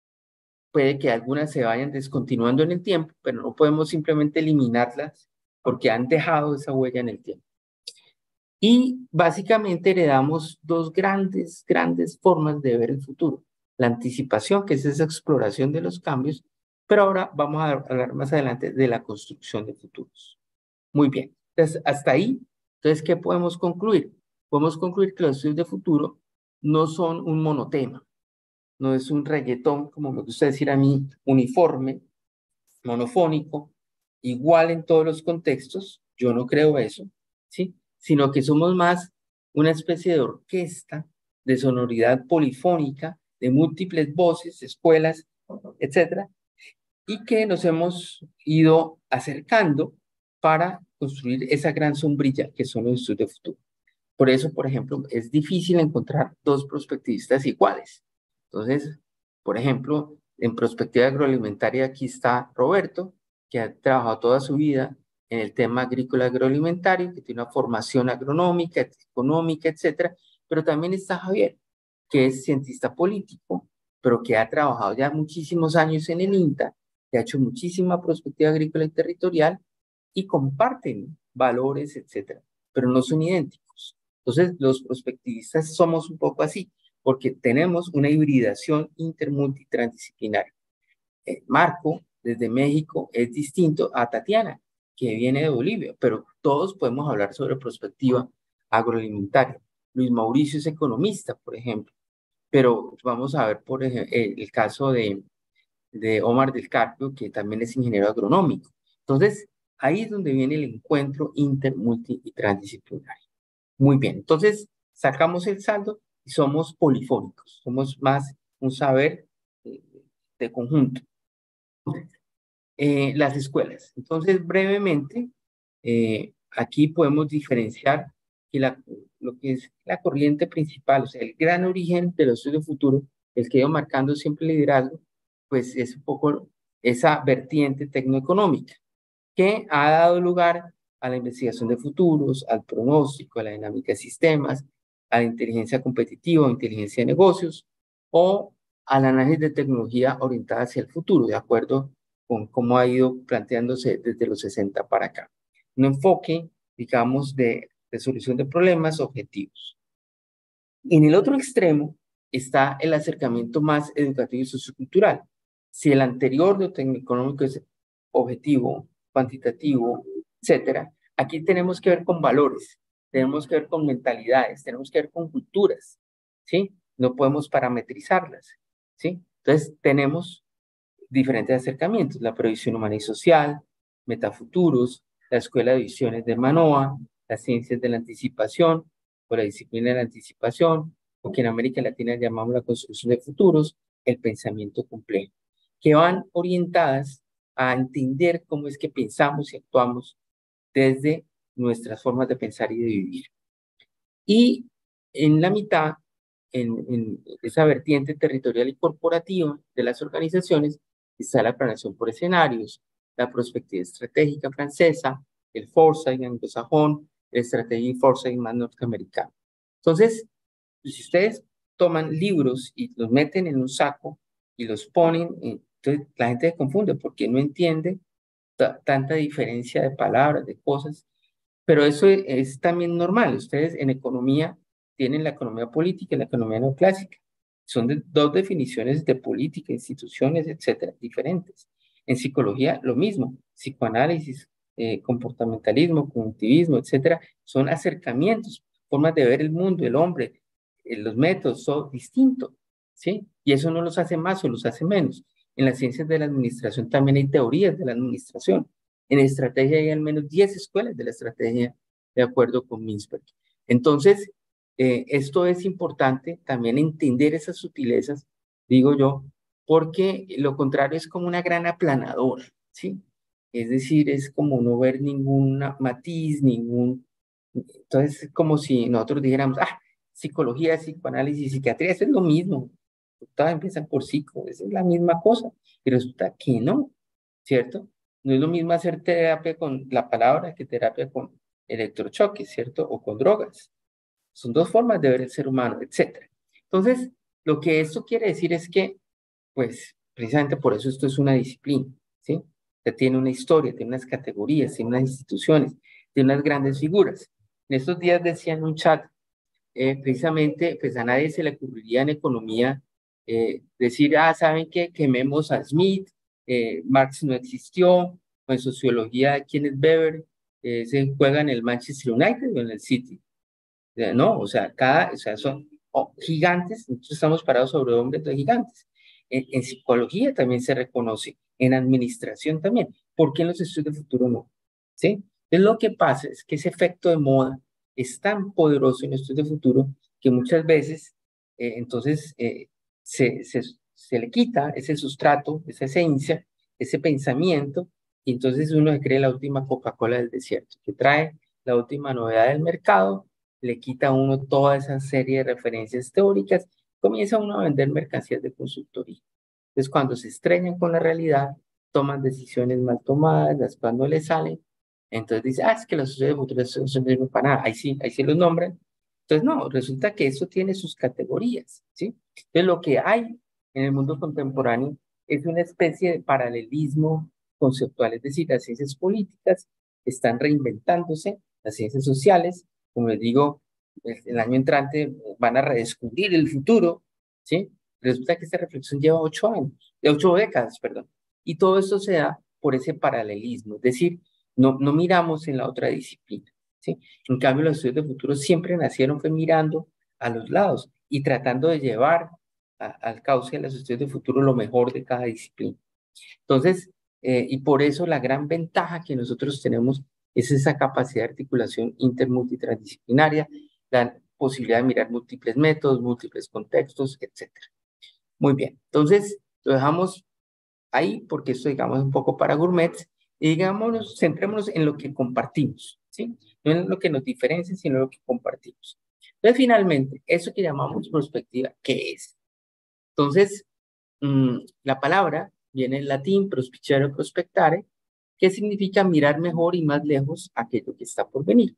Puede que algunas se vayan descontinuando en el tiempo, pero no podemos simplemente eliminarlas porque han dejado esa huella en el tiempo. Y básicamente heredamos dos grandes, grandes formas de ver el futuro. La anticipación, que es esa exploración de los cambios, pero ahora vamos a hablar más adelante de la construcción de futuros. Muy bien, entonces hasta ahí, entonces, ¿qué podemos concluir? Podemos concluir que los estudios de futuro no son un monotema, no es un reggaetón, como me gusta decir a mí, uniforme, monofónico, igual en todos los contextos, yo no creo eso, ¿sí? Sino que somos más una especie de orquesta de sonoridad polifónica de múltiples voces, escuelas, etcétera, y que nos hemos ido acercando para construir esa gran sombrilla que son los estudios de futuro. Por eso, por ejemplo, es difícil encontrar dos prospectivistas iguales. Entonces, por ejemplo, en perspectiva agroalimentaria aquí está Roberto, que ha trabajado toda su vida en el tema agrícola agroalimentario, que tiene una formación agronómica, económica, etcétera, pero también está Javier, que es cientista político, pero que ha trabajado ya muchísimos años en el INTA, que ha hecho muchísima perspectiva agrícola y territorial, y comparten valores, etcétera, pero no son idénticos. Entonces, los prospectivistas somos un poco así, porque tenemos una hibridación intermultitransdisciplinaria. Eh, Marco, desde México, es distinto a Tatiana, que viene de Bolivia, pero todos podemos hablar sobre perspectiva agroalimentaria. Luis Mauricio es economista, por ejemplo, pero vamos a ver, por ejemplo, el, el caso de, de Omar del Carpio, que también es ingeniero agronómico. Entonces, ahí es donde viene el encuentro inter, multi y transdisciplinario. Muy bien, entonces sacamos el saldo y somos polifónicos, somos más un saber eh, de conjunto. Eh, las escuelas. Entonces, brevemente, eh, aquí podemos diferenciar que la, lo que es la corriente principal, o sea, el gran origen de los estudios de futuro, el que ha ido marcando siempre el liderazgo, pues es un poco esa vertiente tecnoeconómica que ha dado lugar a la investigación de futuros, al pronóstico, a la dinámica de sistemas, a la inteligencia competitiva o inteligencia de negocios, o al análisis de tecnología orientada hacia el futuro, de acuerdo con cómo ha ido planteándose desde los sesenta para acá. Un enfoque, digamos, de resolución de problemas objetivos. En el otro extremo está el acercamiento más educativo y sociocultural. Si el anterior de tecnoeconómico es objetivo, cuantitativo, etcétera, aquí tenemos que ver con valores, tenemos que ver con mentalidades, tenemos que ver con culturas, ¿sí? No podemos parametrizarlas, ¿sí? Entonces, tenemos diferentes acercamientos, la previsión humana y social, metafuturos, la escuela de visiones de Manoa, las ciencias de la anticipación, o la disciplina de la anticipación, o que en América Latina llamamos la construcción de futuros, el pensamiento complejo, que van orientadas a entender cómo es que pensamos y actuamos desde nuestras formas de pensar y de vivir. Y en la mitad, en, en esa vertiente territorial y corporativa de las organizaciones, está la planeación por escenarios, la perspectiva estratégica francesa, el foresight anglosajón, la estrategia y foresight más norteamericano. Entonces, si ustedes toman libros y los meten en un saco y los ponen, entonces la gente se confunde porque no entiende tanta diferencia de palabras, de cosas, pero eso es, es también normal. Ustedes en economía tienen la economía política y la economía neoclásica. Son de, dos definiciones de política, instituciones, etcétera, diferentes. En psicología, lo mismo. Psicoanálisis, eh, comportamentalismo, cognitivismo, etcétera, son acercamientos, formas de ver el mundo, el hombre, eh, los métodos son distintos, ¿sí? Y eso no los hace más o los hace menos. En las ciencias de la administración también hay teorías de la administración. En estrategia hay al menos diez escuelas de la estrategia, de acuerdo con Mintzberg. Entonces, eh, esto es importante también entender esas sutilezas, digo yo, porque lo contrario es como una gran aplanadora, ¿sí? Es decir, es como no ver ningún matiz, ningún... Entonces, es como si nosotros dijéramos, ah, psicología, psicoanálisis, psiquiatría, eso es lo mismo. Todas empiezan por psico, es la misma cosa. Y resulta que no, ¿cierto? No es lo mismo hacer terapia con la palabra que terapia con electrochoques, ¿cierto? O con drogas. Son dos formas de ver el ser humano, etcétera. Entonces, lo que esto quiere decir es que, pues, precisamente por eso esto es una disciplina, ¿sí? Que tiene una historia, tiene unas categorías, tiene unas instituciones, tiene unas grandes figuras. En estos días decía en un chat, eh, precisamente, pues a nadie se le ocurriría en economía eh, decir, ah, ¿saben qué? Quememos a Smith, eh, Marx no existió, o en sociología, ¿quién es Weber? Eh, se juega en el Manchester United o en el City. No, o sea, cada, o sea, son oh, gigantes, nosotros estamos parados sobre hombres de gigantes. En, en psicología también se reconoce, en administración también. ¿Por qué en los estudios de futuro no? ¿Sí? Entonces lo que pasa es que ese efecto de moda es tan poderoso en los estudios de futuro que muchas veces, eh, entonces, eh, se, se, se le quita ese sustrato, esa esencia, ese pensamiento, y entonces uno se cree la última Coca-Cola del desierto, que trae la última novedad del mercado, le quita a uno toda esa serie de referencias teóricas, comienza uno a vender mercancías de consultoría. Entonces, cuando se estreñan con la realidad, toman decisiones mal tomadas, las cuales no les salen, entonces dice, ah, es que los estudios de futuro son, son para nada, ahí sí, ahí sí los nombran. Entonces, no, resulta que eso tiene sus categorías, ¿sí? Entonces, lo que hay en el mundo contemporáneo es una especie de paralelismo conceptual, es decir, las ciencias políticas están reinventándose, las ciencias sociales, como les digo, el, el año entrante van a redescubrir el futuro, ¿sí? Resulta que esta reflexión lleva ocho años, de ocho décadas, perdón, y todo esto se da por ese paralelismo, es decir, no, no miramos en la otra disciplina, ¿sí? En cambio, los estudios de futuro siempre nacieron fue mirando a los lados y tratando de llevar a, al cauce de los estudios de futuro lo mejor de cada disciplina. Entonces, eh, y por eso la gran ventaja que nosotros tenemos es esa capacidad de articulación intermultitransdisciplinaria, la posibilidad de mirar múltiples métodos, múltiples contextos, etcétera. Muy bien, entonces lo dejamos ahí porque esto, digamos, es un poco para gourmets y, digamos, centrémonos en lo que compartimos, ¿sí? No en lo que nos diferencia, sino en lo que compartimos. Entonces, finalmente, eso que llamamos prospectiva, ¿qué es? Entonces, mmm, la palabra viene en latín, prospicere, prospectare, que significa mirar mejor y más lejos aquello que está por venir.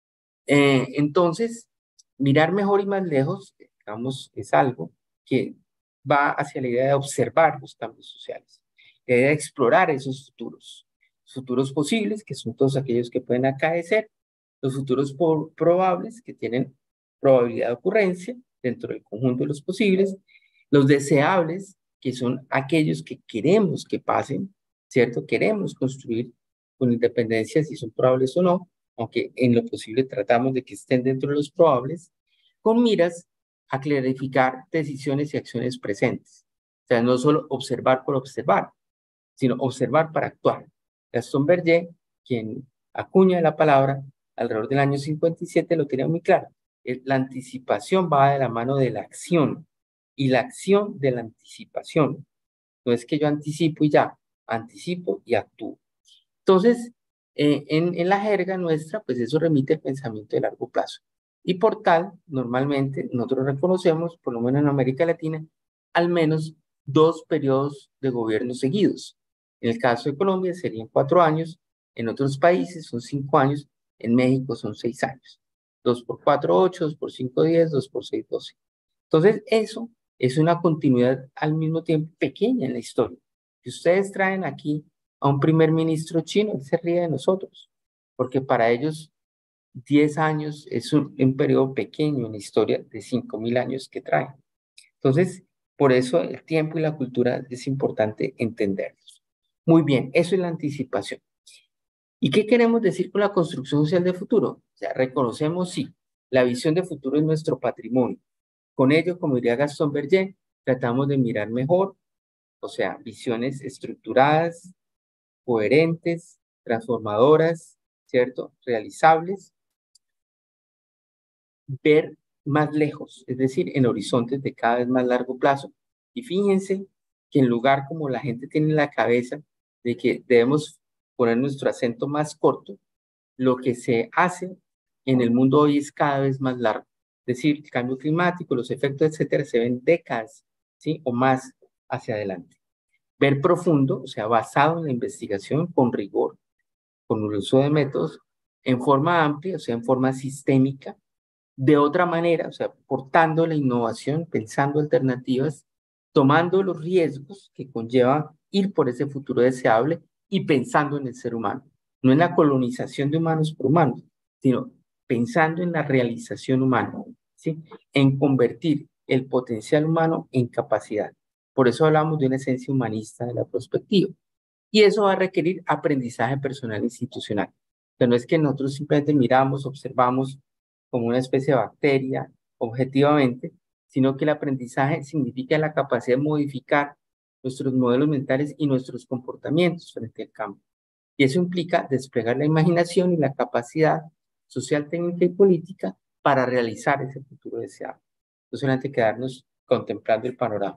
Eh, entonces, mirar mejor y más lejos, digamos, es algo que va hacia la idea de observar los cambios sociales, la idea de explorar esos futuros, futuros posibles, que son todos aquellos que pueden acaecer, los futuros por, probables, que tienen probabilidad de ocurrencia dentro del conjunto de los posibles, los deseables, que son aquellos que queremos que pasen, ¿cierto? Queremos construir con independencia si son probables o no, aunque en lo posible tratamos de que estén dentro de los probables, con miras a clarificar decisiones y acciones presentes. O sea, no solo observar por observar, sino observar para actuar. Gaston Berger, quien acuña la palabra alrededor del año cincuenta y siete, lo tenía muy claro. La anticipación va de la mano de la acción y la acción de la anticipación. No es que yo anticipo y ya, anticipo y actúo. Entonces, eh, en, en la jerga nuestra, pues eso remite al pensamiento de largo plazo. Y por tal, normalmente nosotros reconocemos, por lo menos en América Latina, al menos dos periodos de gobierno seguidos. En el caso de Colombia serían cuatro años, en otros países son cinco años, en México son seis años. Dos por cuatro, ocho, dos por cinco, diez, dos por seis, doce. Entonces, eso es una continuidad al mismo tiempo pequeña en la historia. Si ustedes traen aquí a un primer ministro chino, él se ríe de nosotros, porque para ellos diez años es un, un periodo pequeño en la historia de cinco mil años que traen. Entonces, por eso el tiempo y la cultura es importante entenderlos. Muy bien, eso es la anticipación. ¿Y qué queremos decir con la construcción social de futuro? O sea, reconocemos, sí, la visión de futuro es nuestro patrimonio. Con ello, como diría Gaston Berger, tratamos de mirar mejor, o sea, visiones estructuradas, coherentes, transformadoras, ¿cierto? Realizables. Ver más lejos, es decir, en horizontes de cada vez más largo plazo. Y fíjense que en lugar como la gente tiene en la cabeza de que debemos poner nuestro acento más corto, lo que se hace en el mundo hoy es cada vez más largo. Es decir, el cambio climático, los efectos, etcétera, se ven décadas, ¿sí? O más hacia adelante. Ver profundo, o sea, basado en la investigación con rigor, con el uso de métodos, en forma amplia, o sea, en forma sistémica, de otra manera, o sea, portando la innovación, pensando alternativas, tomando los riesgos que conlleva ir por ese futuro deseable y pensando en el ser humano. No en la colonización de humanos por humanos, sino pensando en la realización humana, ¿sí? En convertir el potencial humano en capacidad. Por eso hablamos de una esencia humanista de la perspectiva. Y eso va a requerir aprendizaje personal e institucional. O sea, no es que nosotros simplemente miramos, observamos como una especie de bacteria objetivamente, sino que el aprendizaje significa la capacidad de modificar nuestros modelos mentales y nuestros comportamientos frente al cambio. Y eso implica desplegar la imaginación y la capacidad social, técnica y política para realizar ese futuro deseado. No solamente quedarnos contemplando el panorama.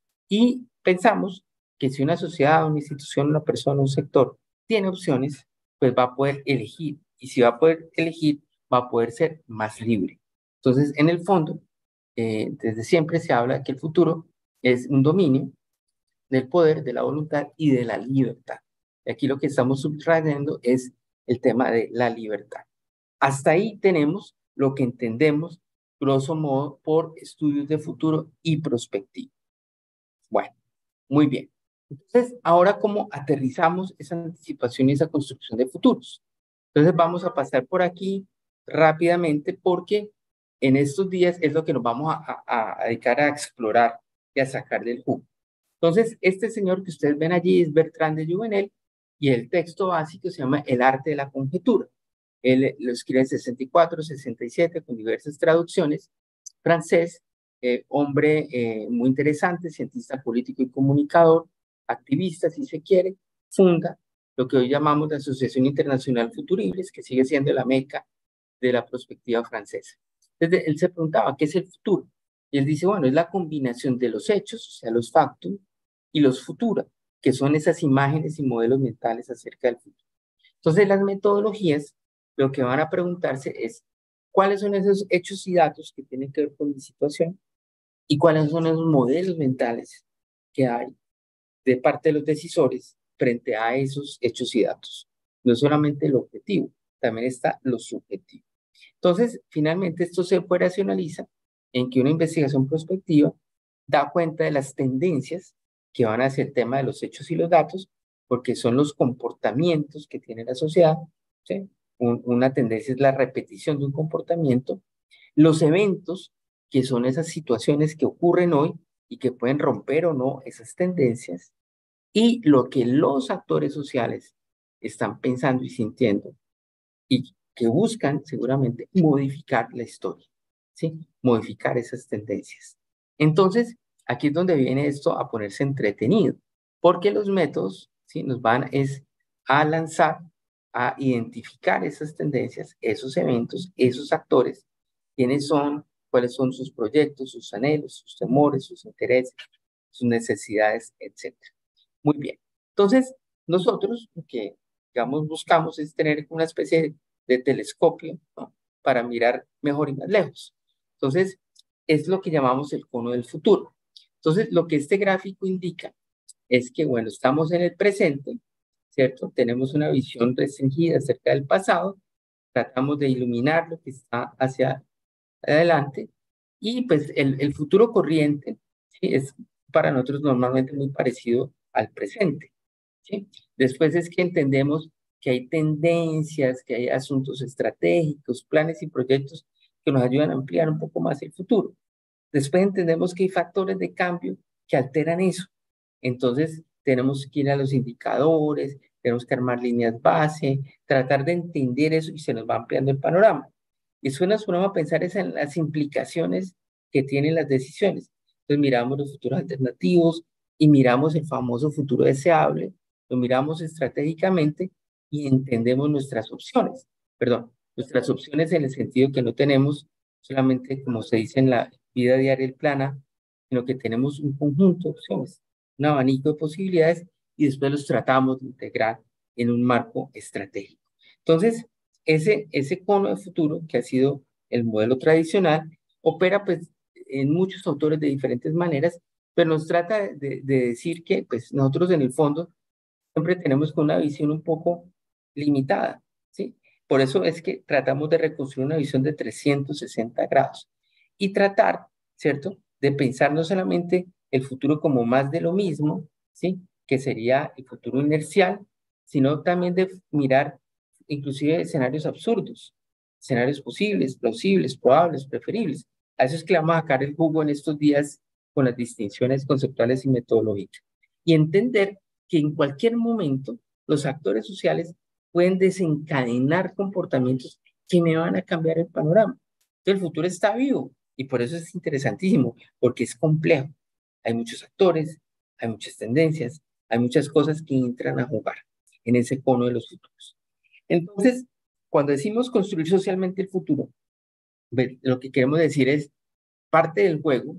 Y pensamos que si una sociedad, una institución, una persona, un sector tiene opciones, pues va a poder elegir. Y si va a poder elegir, va a poder ser más libre. Entonces, en el fondo, eh, desde siempre se habla de que el futuro es un dominio del poder, de la voluntad y de la libertad. Y aquí lo que estamos subrayando es el tema de la libertad. Hasta ahí tenemos lo que entendemos, grosso modo, por estudios de futuro y prospectiva. Bueno, muy bien. Entonces, ahora, ¿cómo aterrizamos esa anticipación y esa construcción de futuros? Entonces, vamos a pasar por aquí rápidamente porque en estos días es lo que nos vamos a, a, a dedicar a explorar y a sacar del jugo. Entonces, este señor que ustedes ven allí es Bertrand de Jouvenel y el texto básico se llama El arte de la conjetura. Él lo escribe en sesenta y cuatro, sesenta y siete con diversas traducciones, francés, eh, hombre eh, muy interesante, cientista político y comunicador, activista si se quiere, funda lo que hoy llamamos la Asociación Internacional Futuribles, que sigue siendo la meca de la perspectiva francesa. Entonces, él se preguntaba, ¿qué es el futuro? Y él dice, bueno, es la combinación de los hechos, o sea, los factum, y los futura, que son esas imágenes y modelos mentales acerca del futuro. Entonces, las metodologías, lo que van a preguntarse es, ¿cuáles son esos hechos y datos que tienen que ver con mi situación? ¿Y cuáles son esos modelos mentales que hay de parte de los decisores frente a esos hechos y datos? No solamente el objetivo, también está lo subjetivo. Entonces, finalmente, esto se operacionaliza en que una investigación prospectiva da cuenta de las tendencias que van hacia el tema de los hechos y los datos, porque son los comportamientos que tiene la sociedad, ¿sí? Un, una tendencia es la repetición de un comportamiento, los eventos, que son esas situaciones que ocurren hoy y que pueden romper o no esas tendencias, y lo que los actores sociales están pensando y sintiendo, y que buscan seguramente modificar la historia, ¿sí? Modificar esas tendencias. Entonces, aquí es donde viene esto a ponerse entretenido, porque los métodos, ¿sí? Nos van es a lanzar, a identificar esas tendencias, esos eventos, esos actores, quiénes son, cuáles son sus proyectos, sus anhelos, sus temores, sus intereses, sus necesidades, etcétera. Muy bien. Entonces, nosotros lo que, digamos, buscamos es tener una especie de, de telescopio, ¿no? Para mirar mejor y más lejos. Entonces, es lo que llamamos el cono del futuro. Entonces, lo que este gráfico indica es que, bueno, estamos en el presente, ¿cierto? Tenemos una visión restringida acerca del pasado, tratamos de iluminar lo que está hacia adelante, y pues el, el futuro corriente, ¿sí? Es para nosotros normalmente muy parecido al presente, ¿sí? Después es que entendemos que hay tendencias, que hay asuntos estratégicos, planes y proyectos que nos ayudan a ampliar un poco más el futuro. Después entendemos que hay factores de cambio que alteran eso. Entonces tenemos que ir a los indicadores, tenemos que armar líneas base, tratar de entender eso y se nos va ampliando el panorama. Y eso nos ponemos a pensar es en las implicaciones que tienen las decisiones. Entonces miramos los futuros alternativos y miramos el famoso futuro deseable, lo miramos estratégicamente y entendemos nuestras opciones. Perdón, nuestras opciones en el sentido que no tenemos solamente, como se dice en la vida diaria, el plana, sino que tenemos un conjunto de opciones, un abanico de posibilidades y después los tratamos de integrar en un marco estratégico. Entonces, ese, ese cono de futuro, que ha sido el modelo tradicional, opera pues en muchos autores de diferentes maneras, pero nos trata de, de decir que pues nosotros en el fondo siempre tenemos una visión un poco limitada, ¿sí? Por eso es que tratamos de reconstruir una visión de trescientos sesenta grados y tratar, ¿cierto?, de pensar no solamente el futuro como más de lo mismo, ¿sí?, que sería el futuro inercial, sino también de mirar inclusive escenarios absurdos, escenarios posibles, plausibles, probables, preferibles. A eso es que le vamos a sacar el jugo en estos días con las distinciones conceptuales y metodológicas. Y entender que en cualquier momento los actores sociales pueden desencadenar comportamientos que me van a cambiar el panorama. Entonces el futuro está vivo y por eso es interesantísimo, porque es complejo. Hay muchos actores, hay muchas tendencias, hay muchas cosas que entran a jugar en ese cono de los futuros. Entonces, cuando decimos construir socialmente el futuro, lo que queremos decir es parte del juego,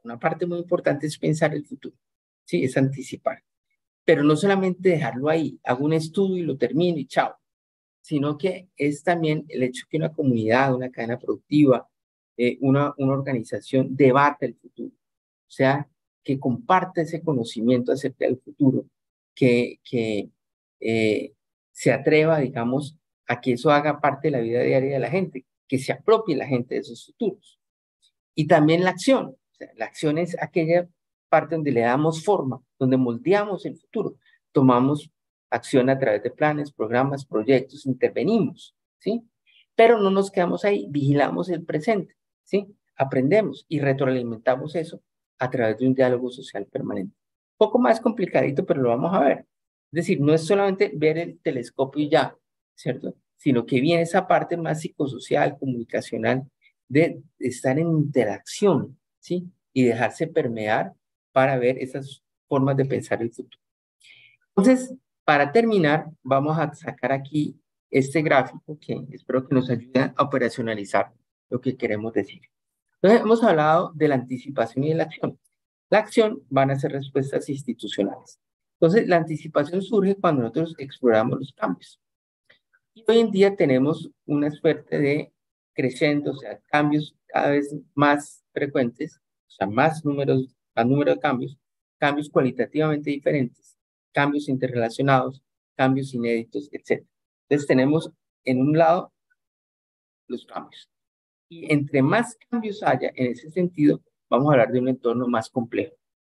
una parte muy importante es pensar el futuro, ¿sí? Es anticipar. Pero no solamente dejarlo ahí, hago un estudio y lo termino y chao, sino que es también el hecho que una comunidad, una cadena productiva, eh, una, una organización debate el futuro, o sea, que comparte ese conocimiento acerca del futuro, que, que eh, se atreva, digamos, a que eso haga parte de la vida diaria de la gente, que se apropie la gente de esos futuros. Y también la acción, o sea, la acción es aquella parte donde le damos forma, donde moldeamos el futuro, tomamos acción a través de planes, programas, proyectos, intervenimos, ¿sí? Pero no nos quedamos ahí, vigilamos el presente, ¿sí? Aprendemos y retroalimentamos eso a través de un diálogo social permanente. Un poco más complicadito, pero lo vamos a ver. Es decir, no es solamente ver el telescopio y ya, ¿cierto? Sino que viene esa parte más psicosocial, comunicacional, de estar en interacción, ¿sí? Y dejarse permear para ver esas formas de pensar el futuro. Entonces, para terminar, vamos a sacar aquí este gráfico que espero que nos ayude a operacionalizar lo que queremos decir. Entonces, hemos hablado de la anticipación y de la acción. La acción van a ser respuestas institucionales. Entonces, la anticipación surge cuando nosotros exploramos los cambios. Y hoy en día tenemos una suerte de creciendo, o sea, cambios cada vez más frecuentes, o sea, más números, más número de cambios, cambios cualitativamente diferentes, cambios interrelacionados, cambios inéditos, etcétera. Entonces tenemos en un lado los cambios. Y entre más cambios haya en ese sentido, vamos a hablar de un entorno más complejo,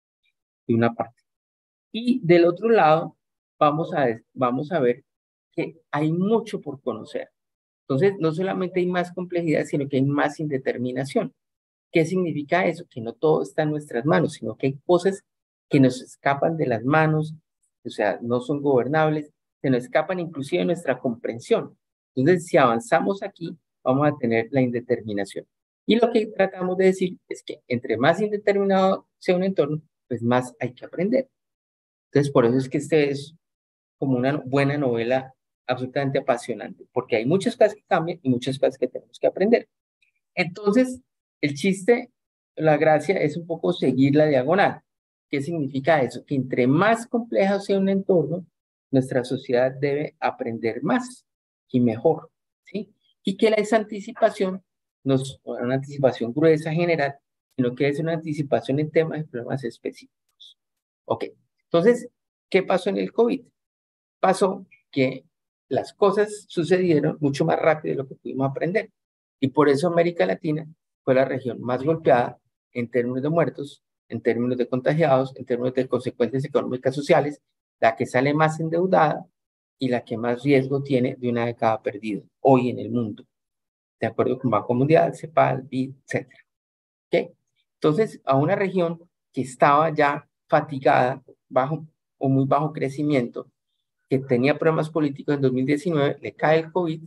de una parte. Y del otro lado, vamos a, vamos a ver que hay mucho por conocer. Entonces, no solamente hay más complejidad, sino que hay más indeterminación. ¿Qué significa eso? Que no todo está en nuestras manos, sino que hay cosas que nos escapan de las manos, o sea, no son gobernables, se nos escapan inclusive de nuestra comprensión. Entonces, si avanzamos aquí, vamos a tener la indeterminación. Y lo que tratamos de decir es que entre más indeterminado sea un entorno, pues más hay que aprender. Entonces, por eso es que este es como una buena novela absolutamente apasionante, porque hay muchas cosas que cambian y muchas cosas que tenemos que aprender. Entonces, el chiste, la gracia es un poco seguir la diagonal. ¿Qué significa eso? Que entre más complejo sea un entorno, nuestra sociedad debe aprender más y mejor, ¿sí? Y que la esa anticipación, no es una anticipación gruesa general, sino que es una anticipación en temas y problemas específicos. Ok, entonces, ¿qué pasó en el COVID? Pasó que las cosas sucedieron mucho más rápido de lo que pudimos aprender. Y por eso América Latina fue la región más golpeada en términos de muertos, en términos de contagiados, en términos de consecuencias económicas sociales, la que sale más endeudada y la que más riesgo tiene de una década perdida hoy en el mundo, de acuerdo con Banco Mundial, CEPAL, B I D, etcétera. ¿Okay? Entonces, a una región que estaba ya fatigada, bajo o muy bajo crecimiento, que tenía problemas políticos en dos mil diecinueve, le cae el COVID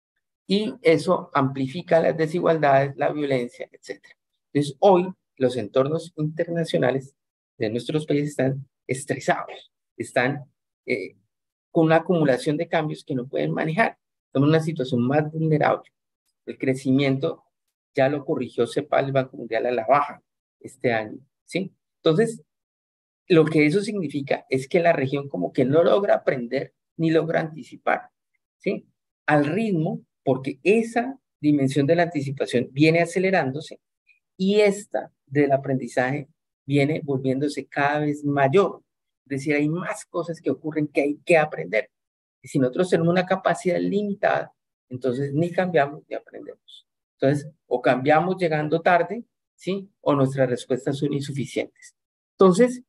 y eso amplifica las desigualdades, la violencia, etcétera. Entonces, hoy los entornos internacionales de nuestros países están estresados, están eh, con una acumulación de cambios que no pueden manejar. Estamos en una situación más vulnerable. El crecimiento ya lo corrigió CEPAL, el Banco Mundial, a la baja este año, ¿sí? Entonces, lo que eso significa es que la región como que no logra aprender ni logra anticipar, ¿sí? Al ritmo, porque esa dimensión de la anticipación viene acelerándose y esta del aprendizaje viene volviéndose cada vez mayor. Es decir, hay más cosas que ocurren que hay que aprender. Y si nosotros tenemos una capacidad limitada, entonces ni cambiamos ni aprendemos. Entonces, o cambiamos llegando tarde, ¿sí? O nuestras respuestas son insuficientes. Entonces,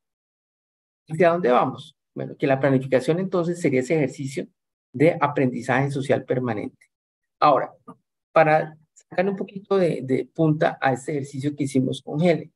¿hacia dónde vamos? Bueno, que la planificación entonces sería ese ejercicio de aprendizaje social permanente. Ahora, para sacar un poquito de, de punta a este ejercicio que hicimos con Helen,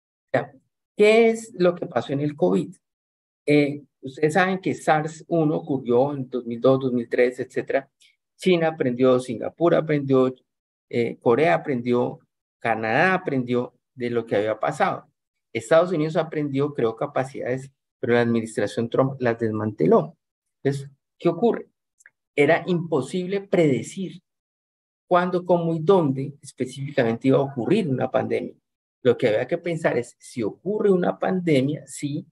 ¿qué es lo que pasó en el COVID? Eh, ustedes saben que SARS uno ocurrió en dos mil dos, dos mil tres, etcétera. China aprendió, Singapur aprendió, eh, Corea aprendió, Canadá aprendió de lo que había pasado. Estados Unidos aprendió, creó capacidades, pero la administración Trump las desmanteló. Entonces, ¿qué ocurre? Era imposible predecir cuándo, cómo y dónde específicamente iba a ocurrir una pandemia. Lo que había que pensar es, si ocurre una pandemia, sí,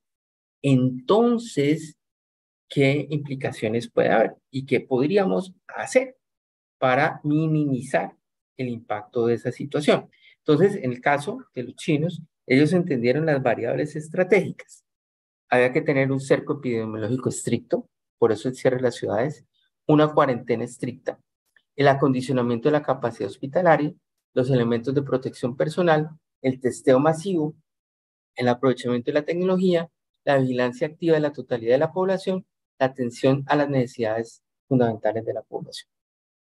entonces, ¿qué implicaciones puede haber? ¿Y qué podríamos hacer para minimizar el impacto de esa situación? Entonces, en el caso de los chinos, ellos entendieron las variables estratégicas. Había que tener un cerco epidemiológico estricto, por eso el cierre de las ciudades, una cuarentena estricta, el acondicionamiento de la capacidad hospitalaria, los elementos de protección personal, el testeo masivo, el aprovechamiento de la tecnología, la vigilancia activa de la totalidad de la población, la atención a las necesidades fundamentales de la población.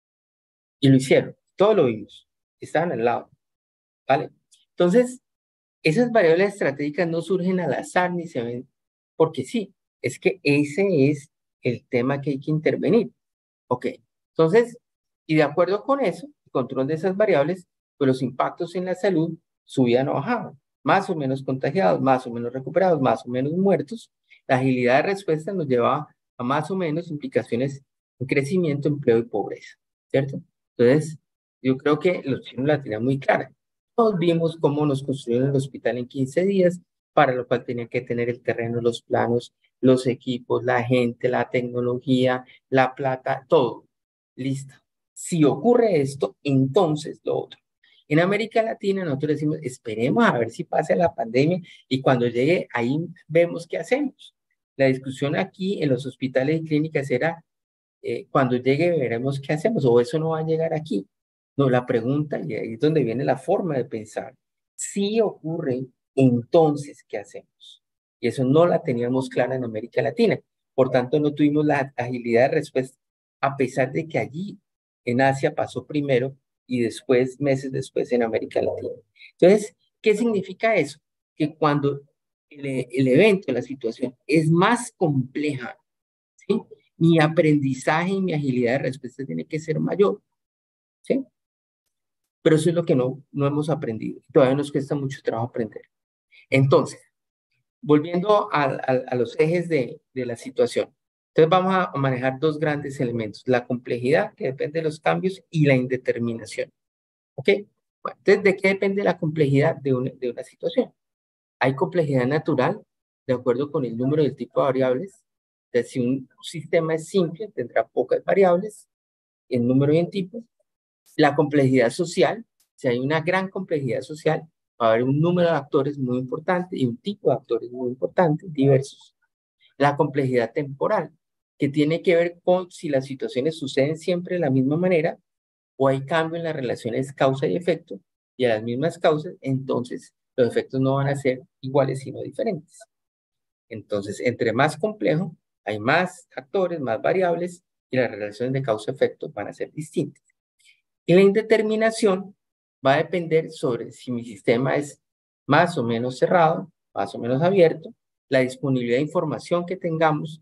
Y lo hicieron, todo lo vimos, estaban al lado, ¿vale? Entonces, esas variables estratégicas no surgen al azar ni se ven porque sí, es que ese es el tema que hay que intervenir. Ok, entonces, y de acuerdo con eso, el control de esas variables, pues los impactos en la salud subían o bajaban, más o menos contagiados, más o menos recuperados, más o menos muertos. La agilidad de respuesta nos llevaba a más o menos implicaciones en crecimiento, empleo y pobreza, ¿cierto? Entonces, yo creo que los chinos la tenían muy clara. Todos vimos cómo nos construyeron el hospital en quince días, para lo cual tenían que tener el terreno, los planos, los equipos, la gente, la tecnología, la plata, todo. Listo. Si ocurre esto, entonces lo otro. En América Latina nosotros decimos, esperemos a ver si pasa la pandemia y cuando llegue ahí vemos qué hacemos. La discusión aquí en los hospitales y clínicas era, eh, cuando llegue veremos qué hacemos, o eso no va a llegar aquí. No, la pregunta, y ahí es donde viene la forma de pensar, si ocurre, entonces, ¿qué hacemos? Y eso no la teníamos clara en América Latina. Por tanto, no tuvimos la agilidad de respuesta, a pesar de que allí en Asia pasó primero y después, meses después, en América Latina. Entonces, ¿qué significa eso? Que cuando el, el evento, la situación es más compleja, ¿sí? Mi aprendizaje y mi agilidad de respuesta tiene que ser mayor, ¿sí? Pero eso es lo que no, no hemos aprendido. Todavía nos cuesta mucho trabajo aprender. Entonces, volviendo a, a, a los ejes de, de la situación. Entonces vamos a manejar dos grandes elementos. La complejidad, que depende de los cambios, y la indeterminación. ¿Ok? Bueno, entonces, ¿de qué depende la complejidad de una, de una situación? Hay complejidad natural, de acuerdo con el número y el tipo de variables. Entonces, si un sistema es simple, tendrá pocas variables, en número y en tipo. La complejidad social, si hay una gran complejidad social, va a haber un número de actores muy importante y un tipo de actores muy importante, diversos. La complejidad temporal, que tiene que ver con si las situaciones suceden siempre de la misma manera o hay cambio en las relaciones causa y efecto, y a las mismas causas, entonces los efectos no van a ser iguales sino diferentes. Entonces, entre más complejo, hay más actores, más variables, y las relaciones de causa-efecto van a ser distintas. Y la indeterminación va a depender sobre si mi sistema es más o menos cerrado, más o menos abierto, la disponibilidad de información que tengamos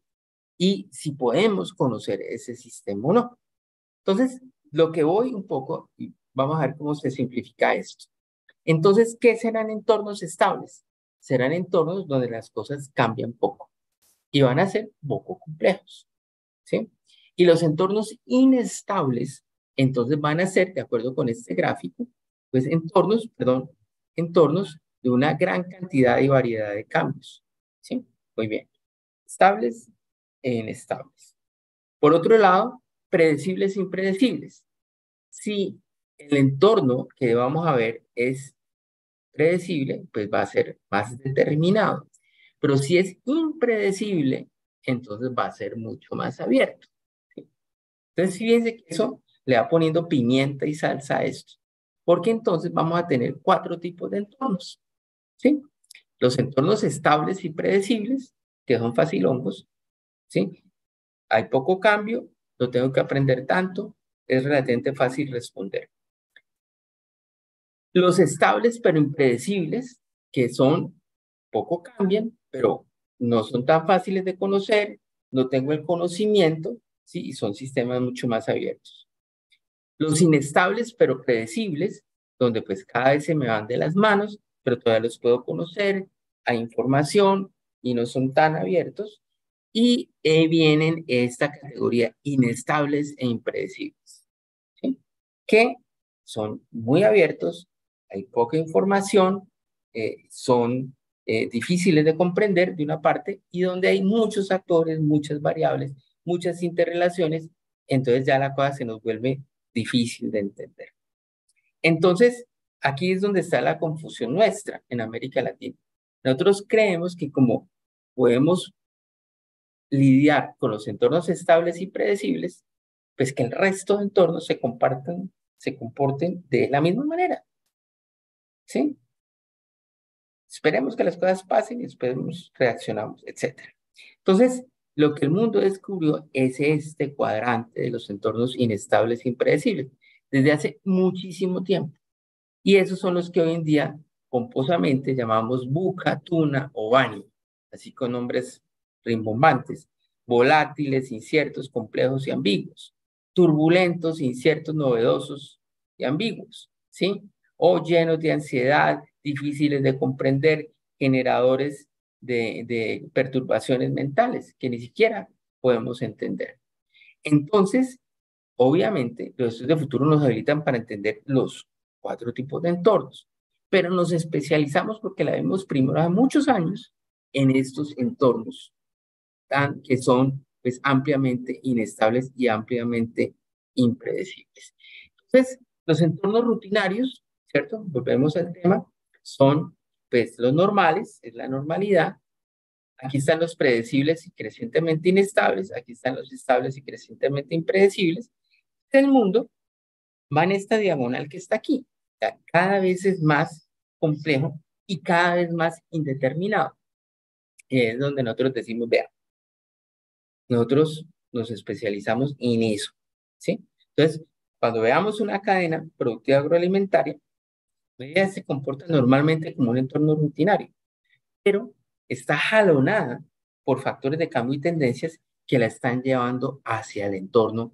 y si podemos conocer ese sistema o no. Entonces, lo que voy un poco, y vamos a ver cómo se simplifica esto. Entonces, ¿qué serán entornos estables? Serán entornos donde las cosas cambian poco y van a ser poco complejos, ¿sí? Y los entornos inestables, entonces van a ser, de acuerdo con este gráfico, pues entornos, perdón, entornos de una gran cantidad y variedad de cambios, ¿sí? Muy bien. Estables e inestables. Por otro lado, predecibles e impredecibles. Si el entorno que vamos a ver es predecible, pues va a ser más determinado. Pero si es impredecible, entonces va a ser mucho más abierto. ¿Sí? Entonces, fíjense que eso le va poniendo pimienta y salsa a esto. Porque entonces vamos a tener cuatro tipos de entornos. ¿Sí? Los entornos estables y predecibles, que son facilongos. ¿Sí? Hay poco cambio, no tengo que aprender tanto, es relativamente fácil responder. Los estables pero impredecibles, que son, poco cambian, pero no son tan fáciles de conocer, no tengo el conocimiento, ¿sí? Y son sistemas mucho más abiertos. Los inestables pero predecibles, donde pues cada vez se me van de las manos, pero todavía los puedo conocer, hay información y no son tan abiertos. Y eh, vienen esta categoría inestables e impredecibles, ¿sí? Que son muy abiertos, hay poca información, eh, son eh, difíciles de comprender de una parte, y donde hay muchos actores, muchas variables, muchas interrelaciones, entonces ya la cosa se nos vuelve difícil de entender. Entonces, aquí es donde está la confusión nuestra en América Latina. Nosotros creemos que como podemos lidiar con los entornos estables y predecibles, pues que el resto de entornos se compartan, se comporten de la misma manera. ¿Sí? Esperemos que las cosas pasen y después reaccionamos, etcétera. Entonces, lo que el mundo descubrió es este cuadrante de los entornos inestables e impredecibles desde hace muchísimo tiempo. Y esos son los que hoy en día pomposamente llamamos buca, tuna o baño, así con nombres rimbombantes: volátiles, inciertos, complejos y ambiguos, turbulentos, inciertos, novedosos y ambiguos, ¿sí? O llenos de ansiedad, difíciles de comprender, generadores de, de perturbaciones mentales que ni siquiera podemos entender. Entonces, obviamente, los estudios de futuro nos habilitan para entender los cuatro tipos de entornos, pero nos especializamos porque la vemos primero hace muchos años en estos entornos tan, que son pues ampliamente inestables y ampliamente impredecibles. Entonces, los entornos rutinarios, ¿cierto? Volvemos al tema, son pues los normales, es la normalidad. Aquí están los predecibles y crecientemente inestables, aquí están los estables y crecientemente impredecibles. El mundo va en esta diagonal que está aquí. O sea, cada vez es más complejo y cada vez más indeterminado. Y es donde nosotros decimos, vean, nosotros nos especializamos en eso, ¿sí? Entonces, cuando veamos una cadena productiva agroalimentaria, ella se comporta normalmente como un entorno rutinario, pero está jalonada por factores de cambio y tendencias que la están llevando hacia el entorno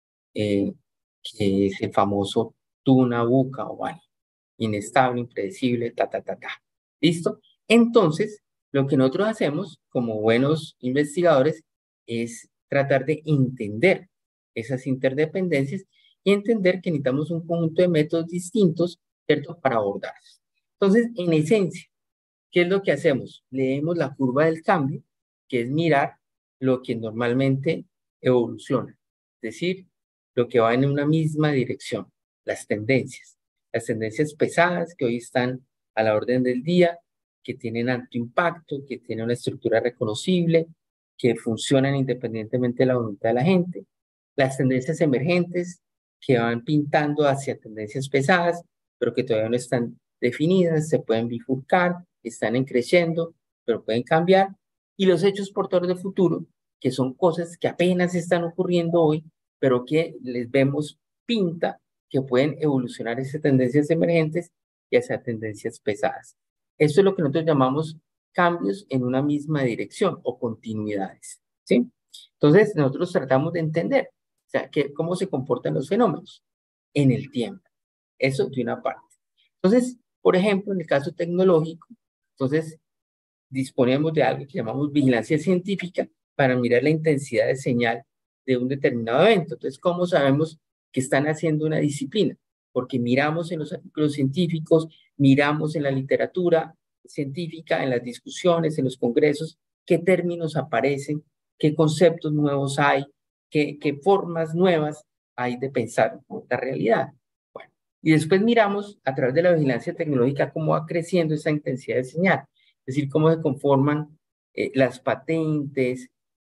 eh, que es el famoso tuna, buca o baño, inestable, impredecible, ta, ta, ta, ta. ¿Listo? Entonces, lo que nosotros hacemos como buenos investigadores es tratar de entender esas interdependencias y entender que necesitamos un conjunto de métodos distintos, ¿cierto?, para abordarlas. Entonces, en esencia, ¿qué es lo que hacemos? Leemos la curva del cambio, que es mirar lo que normalmente evoluciona, es decir, lo que va en una misma dirección, las tendencias, las tendencias pesadas que hoy están a la orden del día, que tienen alto impacto, que tienen una estructura reconocible, que funcionan independientemente de la voluntad de la gente, las tendencias emergentes que van pintando hacia tendencias pesadas, pero que todavía no están definidas, se pueden bifurcar, están en creciendo, pero pueden cambiar, y los hechos portadores de futuro, que son cosas que apenas están ocurriendo hoy, pero que les vemos pinta que pueden evolucionar esas tendencias emergentes y hacia tendencias pesadas. Eso es lo que nosotros llamamos cambios en una misma dirección o continuidades, ¿sí? Entonces, nosotros tratamos de entender, o sea, que, cómo se comportan los fenómenos en el tiempo. Eso de una parte. Entonces, por ejemplo, en el caso tecnológico, entonces, disponemos de algo que llamamos vigilancia científica para mirar la intensidad de señal de un determinado evento. Entonces, ¿cómo sabemos que están haciendo una disciplina? Porque miramos en los artículos científicos, miramos en la literatura científica, en las discusiones, en los congresos, qué términos aparecen, qué conceptos nuevos hay, qué, qué formas nuevas hay de pensar la realidad. Bueno, y después miramos a través de la vigilancia tecnológica cómo va creciendo esa intensidad de señal, es decir, cómo se conforman eh, las patentes,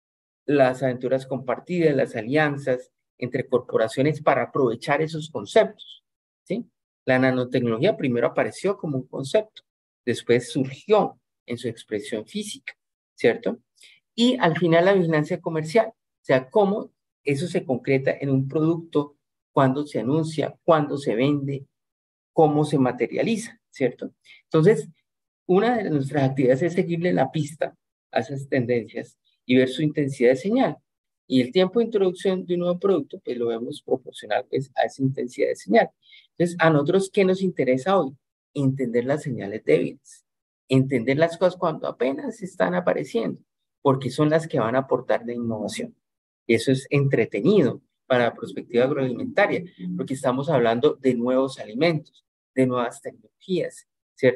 las aventuras compartidas, las alianzas entre corporaciones para aprovechar esos conceptos, ¿sí? La nanotecnología primero apareció como un concepto, después surgió en su expresión física, ¿cierto? Y al final la vigilancia comercial, o sea, cómo eso se concreta en un producto, cuándo se anuncia, cuándo se vende, cómo se materializa, ¿cierto? Entonces, una de nuestras actividades es seguirle la pista a esas tendencias y ver su intensidad de señal. Y el tiempo de introducción de un nuevo producto, pues lo vemos proporcional pues, a esa intensidad de señal. Entonces, a nosotros, ¿qué nos interesa hoy? Entender las señales débiles, entender las cosas cuando apenas están apareciendo, porque son las que van a aportar de innovación. Y eso es entretenido para la perspectiva agroalimentaria, porque estamos hablando de nuevos alimentos, de nuevas tecnologías, ¿cierto?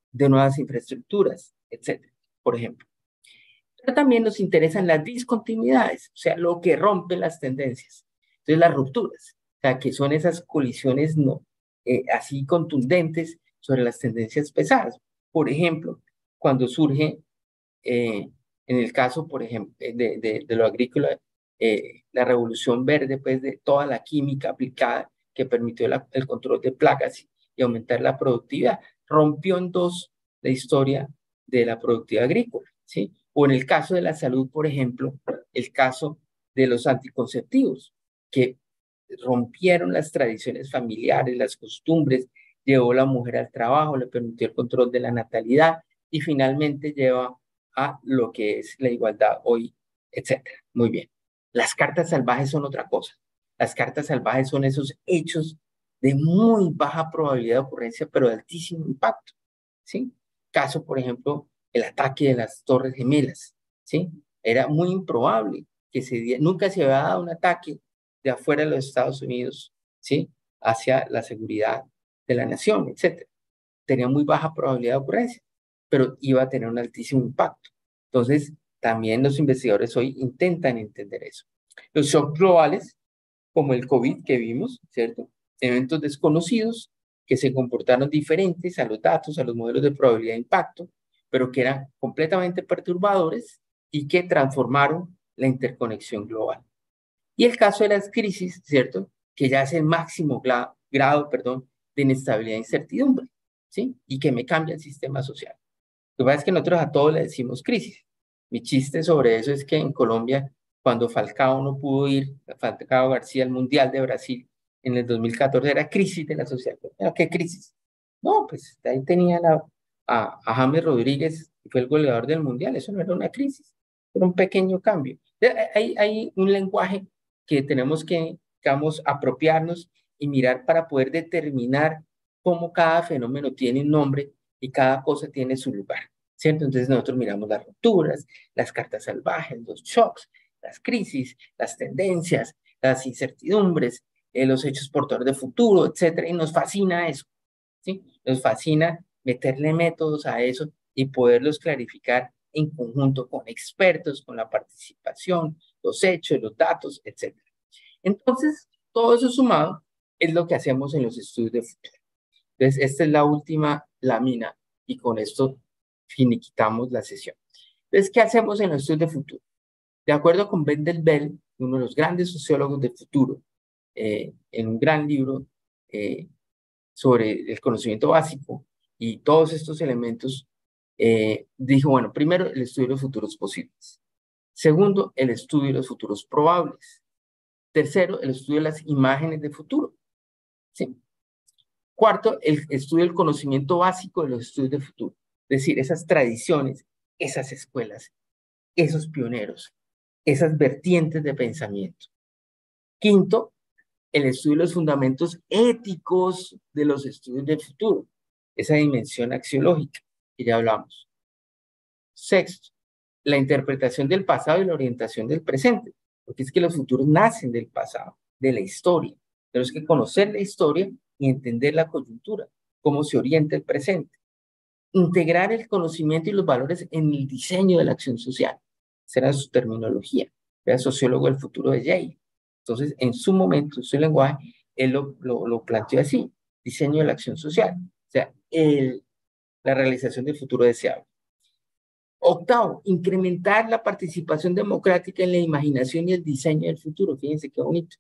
de nuevas infraestructuras, etcétera, por ejemplo. Pero también nos interesan las discontinuidades, o sea, lo que rompe las tendencias. Entonces, las rupturas, o sea, que son esas colisiones no, eh, así contundentes sobre las tendencias pesadas. Por ejemplo, cuando surge, eh, en el caso, por ejemplo, de, de, de lo agrícola, eh, la revolución verde, pues, de toda la química aplicada que permitió la, el control de plagas y, y aumentar la productividad, rompió en dos la historia de la productividad agrícola, ¿sí? O en el caso de la salud, por ejemplo, el caso de los anticonceptivos, que rompieron las tradiciones familiares, las costumbres, llevó a la mujer al trabajo, le permitió el control de la natalidad y finalmente lleva a lo que es la igualdad hoy, etcétera. Muy bien. Las cartas salvajes son otra cosa. Las cartas salvajes son esos hechos de muy baja probabilidad de ocurrencia, pero de altísimo impacto, ¿sí? Caso, por ejemplo, el ataque de las Torres Gemelas, ¿sí? Era muy improbable que se diera, nunca se había dado un ataque de afuera de los Estados Unidos, ¿sí? Hacia la seguridad de la nación, etcétera. Tenía muy baja probabilidad de ocurrencia, pero iba a tener un altísimo impacto. Entonces, también los investigadores hoy intentan entender eso. Los shocks globales, como el COVID que vimos, ¿cierto? Eventos desconocidos que se comportaron diferentes a los datos, a los modelos de probabilidad de impacto, pero que eran completamente perturbadores y que transformaron la interconexión global. Y el caso de las crisis, ¿cierto? Que ya es el máximo grado, grado perdón, de inestabilidad e incertidumbre, ¿sí? Y que me cambia el sistema social. Lo que pasa es que nosotros a todos le decimos crisis. Mi chiste sobre eso es que en Colombia, cuando Falcao no pudo ir, Falcao García, al Mundial de Brasil en el dos mil catorce, era crisis de la sociedad. ¿Qué crisis? No, pues ahí tenían a, a, a James Rodríguez, que fue el goleador del Mundial. Eso no era una crisis, era un pequeño cambio. Hay, hay un lenguaje que tenemos que, digamos, apropiarnos y mirar para poder determinar cómo cada fenómeno tiene un nombre y cada cosa tiene su lugar, ¿cierto? Entonces nosotros miramos las rupturas, las cartas salvajes, los shocks, las crisis, las tendencias, las incertidumbres, eh, los hechos portadores de futuro, etcétera, y nos fascina eso, ¿sí? Nos fascina meterle métodos a eso y poderlos clarificar en conjunto con expertos, con la participación, los hechos, los datos, etcétera. Entonces, todo eso sumado es lo que hacemos en los estudios de futuro. Entonces, esta es la última lámina y con esto finiquitamos la sesión. Entonces, ¿qué hacemos en los estudios de futuro? De acuerdo con Wendell Bell, uno de los grandes sociólogos del futuro, eh, en un gran libro eh, sobre el conocimiento básico y todos estos elementos, eh, dijo, bueno, primero, el estudio de los futuros posibles. Segundo, el estudio de los futuros probables. Tercero, el estudio de las imágenes de futuro. ¿Sí? Cuarto, el estudio del conocimiento básico de los estudios de futuro. Es decir, esas tradiciones, esas escuelas, esos pioneros, esas vertientes de pensamiento. Quinto, el estudio de los fundamentos éticos de los estudios del futuro. Esa dimensión axiológica que ya hablamos. Sexto, la interpretación del pasado y la orientación del presente. Porque es que los futuros nacen del pasado, de la historia. Tenemos que conocer la historia y entender la coyuntura, cómo se orienta el presente. Integrar el conocimiento y los valores en el diseño de la acción social. Esa era su terminología. Era sociólogo del futuro de Yale. Entonces, en su momento, en su lenguaje, él lo, lo, lo planteó así. Diseño de la acción social. O sea, el, la realización del futuro deseable. Octavo, incrementar la participación democrática en la imaginación y el diseño del futuro. Fíjense qué bonito.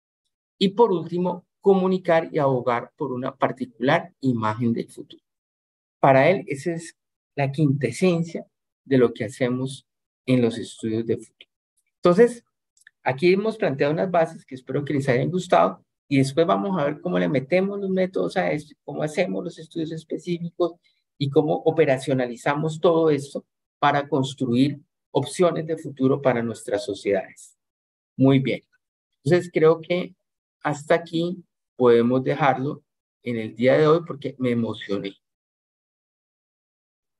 Y por último, comunicar y abogar por una particular imagen del futuro. Para él, esa es la quintesencia de lo que hacemos en los estudios de futuro. Entonces, aquí hemos planteado unas bases que espero que les hayan gustado y después vamos a ver cómo le metemos los métodos a esto, cómo hacemos los estudios específicos y cómo operacionalizamos todo esto para construir opciones de futuro para nuestras sociedades. Muy bien. Entonces, creo que hasta aquí podemos dejarlo en el día de hoy porque me emocioné.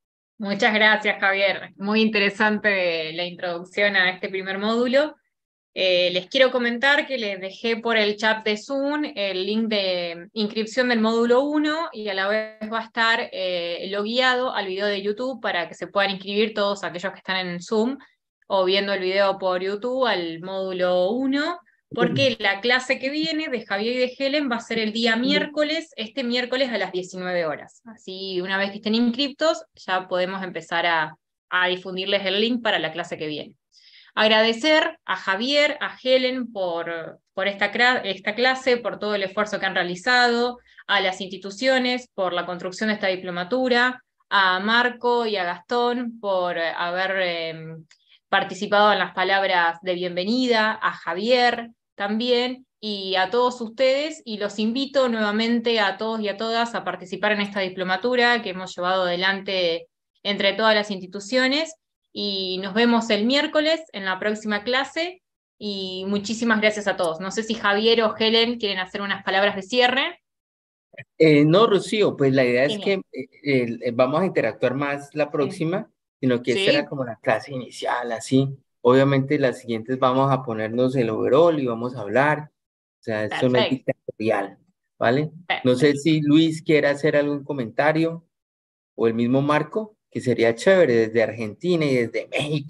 Muchas gracias, Javier. Muy interesante la introducción a este primer módulo. Eh, les quiero comentar que les dejé por el chat de Zoom el link de inscripción del módulo uno y a la vez va a estar eh, logueado al video de YouTube para que se puedan inscribir todos aquellos que están en Zoom o viendo el video por YouTube al módulo uno, porque la clase que viene de Javier y de Helen va a ser el día miércoles, este miércoles a las diecinueve horas. Así, una vez que estén inscriptos, ya podemos empezar a, a difundirles el link para la clase que viene. Agradecer a Javier, a Helen por, por esta, esta clase, por todo el esfuerzo que han realizado, a las instituciones por la construcción de esta diplomatura, a Marco y a Gastón por haber eh, participado en las palabras de bienvenida, a Javier también, y a todos ustedes, y los invito nuevamente a todos y a todas a participar en esta diplomatura que hemos llevado adelante entre todas las instituciones, y nos vemos el miércoles en la próxima clase, y muchísimas gracias a todos. No sé si Javier o Helen quieren hacer unas palabras de cierre. Eh, no, Rocío, pues la idea Genial. es que eh, eh, vamos a interactuar más la próxima, sí. sino que ¿Sí? esta era como la clase inicial, así. Obviamente las siguientes vamos a ponernos el overall y vamos a hablar. O sea, esto Perfecto. no es dictatorial, ¿vale? Perfecto. No sé si Luis quiere hacer algún comentario, o el mismo Marco, que sería chévere, desde Argentina y desde México.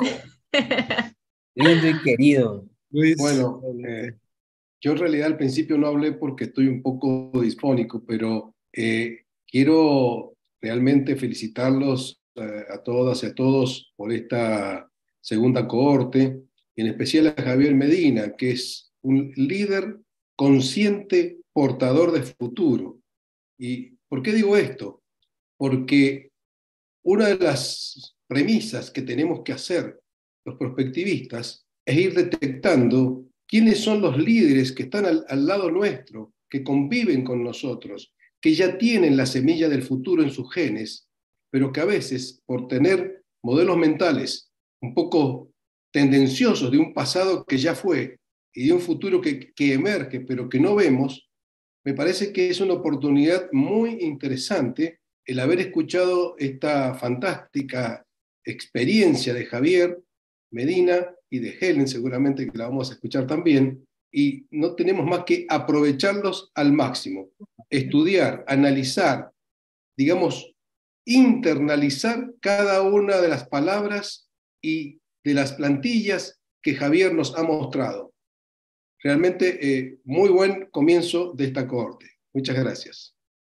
Lindo y querido. Luis. Bueno, eh, yo en realidad al principio no hablé porque estoy un poco disfónico, pero eh, quiero realmente felicitarlos eh, a todas y a todos por esta segunda cohorte, en especial a Javier Medina, que es un líder consciente, portador de futuro. ¿Y por qué digo esto? Porque una de las premisas que tenemos que hacer los prospectivistas es ir detectando quiénes son los líderes que están al, al lado nuestro, que conviven con nosotros, que ya tienen la semilla del futuro en sus genes, pero que a veces, por tener modelos mentales un poco tendenciosos de un pasado que ya fue y de un futuro que, que emerge, pero que no vemos, me parece que es una oportunidad muy interesante el haber escuchado esta fantástica experiencia de Javier Medina y de Helen, seguramente que la vamos a escuchar también, y no tenemos más que aprovecharlos al máximo, estudiar, analizar, digamos, internalizar cada una de las palabras y de las plantillas que Javier nos ha mostrado. Realmente eh, muy buen comienzo de esta cohorte. Muchas gracias.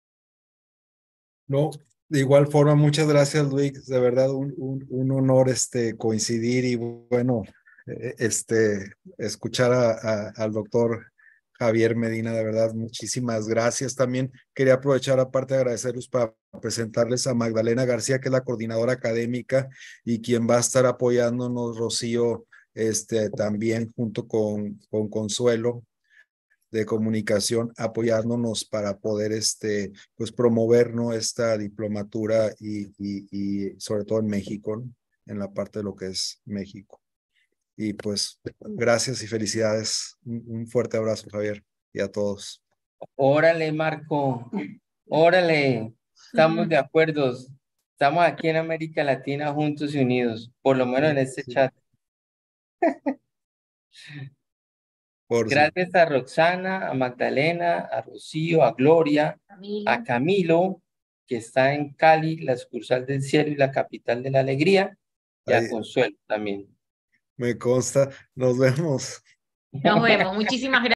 No, de igual forma, muchas gracias, Luis. De verdad, un, un, un honor este, coincidir y, bueno, este, escuchar a, a, al doctor Javier Medina. De verdad, muchísimas gracias. También quería aprovechar, aparte de agradecerles, para presentarles a Magdalena García, que es la coordinadora académica y quien va a estar apoyándonos, Rocío, este, también junto con, con Consuelo de comunicación, apoyándonos para poder este, pues, promover, ¿no?, esta diplomatura y, y, y sobre todo en México, ¿no?, en la parte de lo que es México. Y pues gracias y felicidades. Un, un fuerte abrazo, Javier, y a todos. Órale, Marco, órale, estamos de acuerdo. Estamos aquí en América Latina juntos y unidos, por lo menos en este sí. chat. Por Gracias sí. a Roxana, a Magdalena, a Rocío, a Gloria, Camilo. a Camilo, que está en Cali, la sucursal del cielo y la capital de la alegría, y Ahí. a Consuelo también. Me consta. Nos vemos. Nos vemos. Muchísimas gracias.